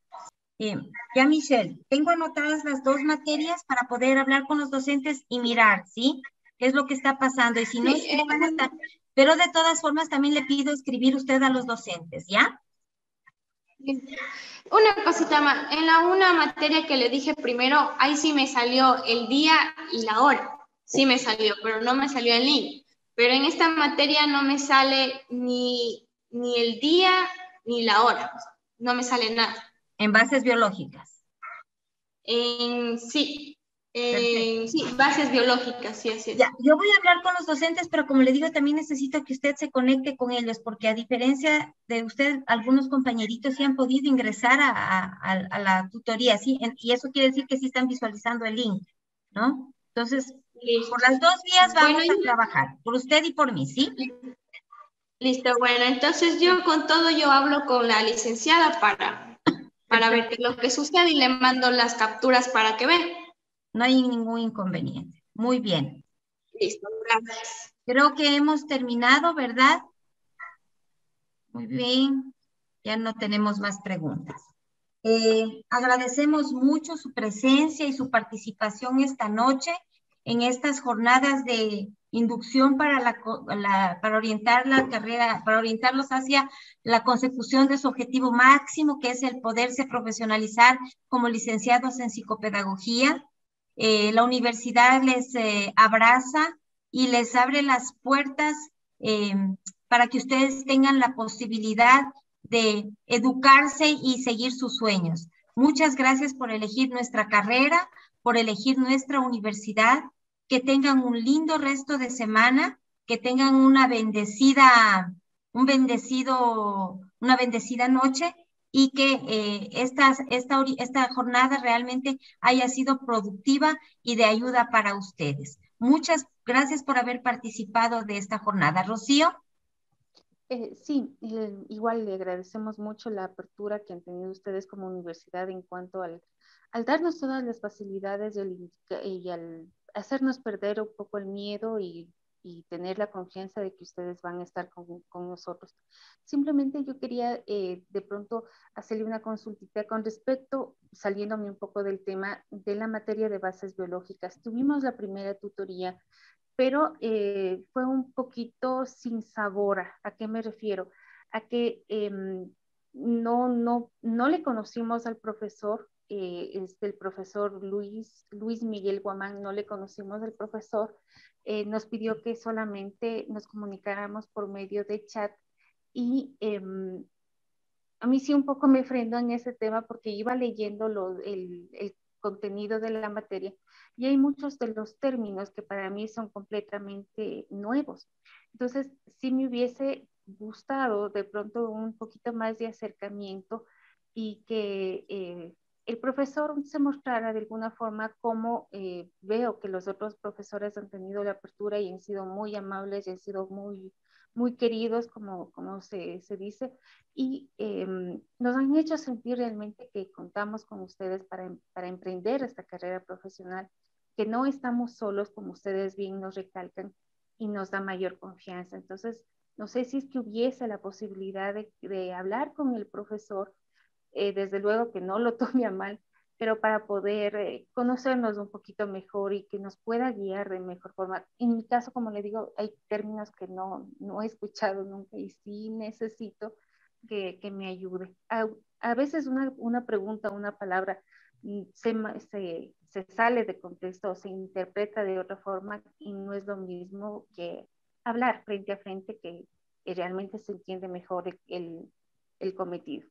Ya, Michelle, tengo anotadas las 2 materias para poder hablar con los docentes y mirar, ¿sí? ¿Qué es lo que está pasando? Y si no, pero de todas formas también le pido escribir usted a los docentes, ¿ya? Una cosita más, en una materia que le dije primero, ahí sí me salió el día y la hora, sí me salió, pero no me salió el link. Pero en esta materia no me sale ni el día ni la hora, no me sale nada. En bases biológicas. Sí, bases biológicas, sí, así es. Ya, yo voy a hablar con los docentes, pero como le digo, también necesito que usted se conecte con ellos, porque a diferencia de usted, algunos compañeritos sí han podido ingresar a la tutoría, ¿sí? Y eso quiere decir que sí están visualizando el link, ¿no? Entonces, por las 2 vías vamos a trabajar, por usted y por mí, ¿sí? Listo, bueno, entonces yo con todo yo hablo con la licenciada para para ver qué es lo que sucede y le mando las capturas para que vea. No hay ningún inconveniente. Muy bien. Listo, gracias. Creo que hemos terminado, ¿verdad? Muy bien. Ya no tenemos más preguntas. Agradecemos mucho su presencia y su participación esta noche en estas jornadas de inducción para orientar la carrera, para orientarlos hacia la consecución de su objetivo máximo, que es el poderse profesionalizar como licenciados en psicopedagogía. La universidad les abraza y les abre las puertas para que ustedes tengan la posibilidad de educarse y seguir sus sueños. Muchas gracias por elegir nuestra carrera, por elegir nuestra universidad. Que tengan un lindo resto de semana, que tengan una bendecida noche y que esta jornada realmente haya sido productiva y de ayuda para ustedes. Muchas gracias por haber participado de esta jornada. Rocío. Sí, igual le agradecemos mucho la apertura que han tenido ustedes como universidad en cuanto al darnos todas las facilidades y al hacernos perder un poco el miedo y tener la confianza de que ustedes van a estar con nosotros. Simplemente yo quería de pronto hacerle una consultita con respecto, saliéndome un poco del tema de la materia de bases biológicas. Tuvimos la primera tutoría, pero fue un poquito sin sabor. ¿A qué me refiero? A que no le conocimos al profesor, el profesor Luis Miguel Guamán, no le conocimos al profesor, nos pidió que solamente nos comunicáramos por medio de chat y a mí sí un poco me frenó en ese tema porque iba leyendo el contenido de la materia y hay muchos de los términos que para mí son completamente nuevos. Entonces, sí me hubiese gustado de pronto un poquito más de acercamiento y que el profesor se mostrara de alguna forma como veo que los otros profesores han tenido la apertura y han sido muy amables y han sido muy queridos, como se dice, y nos han hecho sentir realmente que contamos con ustedes para emprender esta carrera profesional, que no estamos solos, como ustedes bien nos recalcan, y nos da mayor confianza. Entonces, no sé si es que hubiese la posibilidad de hablar con el profesor, desde luego que no lo tome a mal, pero para poder conocernos un poquito mejor y que nos pueda guiar de mejor forma. En mi caso, como le digo, hay términos que no he escuchado nunca y sí necesito que me ayude. A veces una pregunta, una palabra se sale de contexto o se interpreta de otra forma y no es lo mismo que hablar frente a frente, que realmente se entiende mejor el cometido.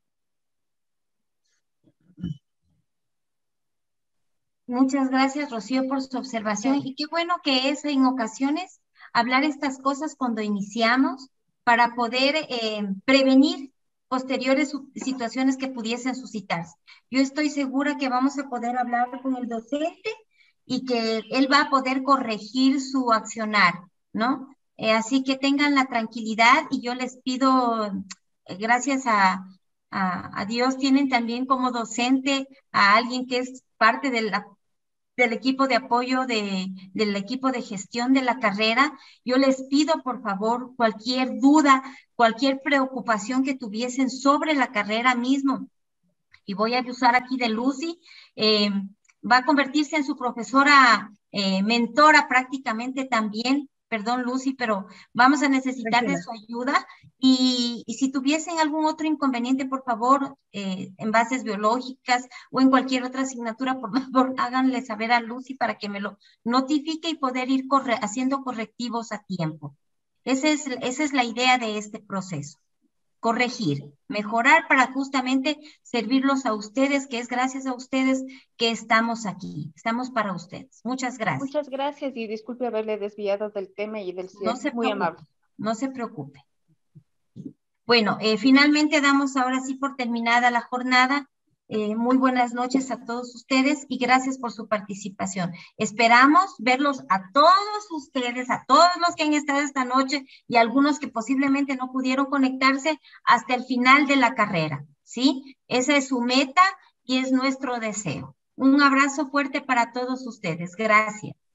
Muchas gracias, Rocío, por su observación. Y qué bueno que es en ocasiones hablar estas cosas cuando iniciamos para poder prevenir posteriores situaciones que pudiesen suscitarse. Yo estoy segura que vamos a poder hablar con el docente y que él va a poder corregir su accionar, ¿no? Así que tengan la tranquilidad y yo les pido, gracias a Dios, tienen también como docente a alguien que es parte del equipo de apoyo del equipo de gestión de la carrera. Yo les pido, por favor, cualquier duda, cualquier preocupación que tuviesen sobre la carrera mismo, y voy a usar aquí de Lucy, va a convertirse en su profesora mentora prácticamente también. Perdón, Lucy, pero vamos a necesitar de su ayuda y si tuviesen algún otro inconveniente, por favor, en bases biológicas o en cualquier otra asignatura, por favor, háganle saber a Lucy para que me lo notifique y poder ir haciendo correctivos a tiempo. Esa es la idea de este proceso. Corregir, mejorar para justamente servirlos a ustedes, que es gracias a ustedes que estamos aquí, estamos para ustedes. Muchas gracias. Muchas gracias y disculpe haberle desviado del tema y del cierre. No se muy preocupe, amable. No se preocupe. Bueno, finalmente damos ahora sí por terminada la jornada. Muy buenas noches a todos ustedes y gracias por su participación. Esperamos verlos a todos ustedes, a todos los que han estado esta noche y algunos que posiblemente no pudieron conectarse hasta el final de la carrera, ¿sí? Esa es su meta y es nuestro deseo. Un abrazo fuerte para todos ustedes. Gracias.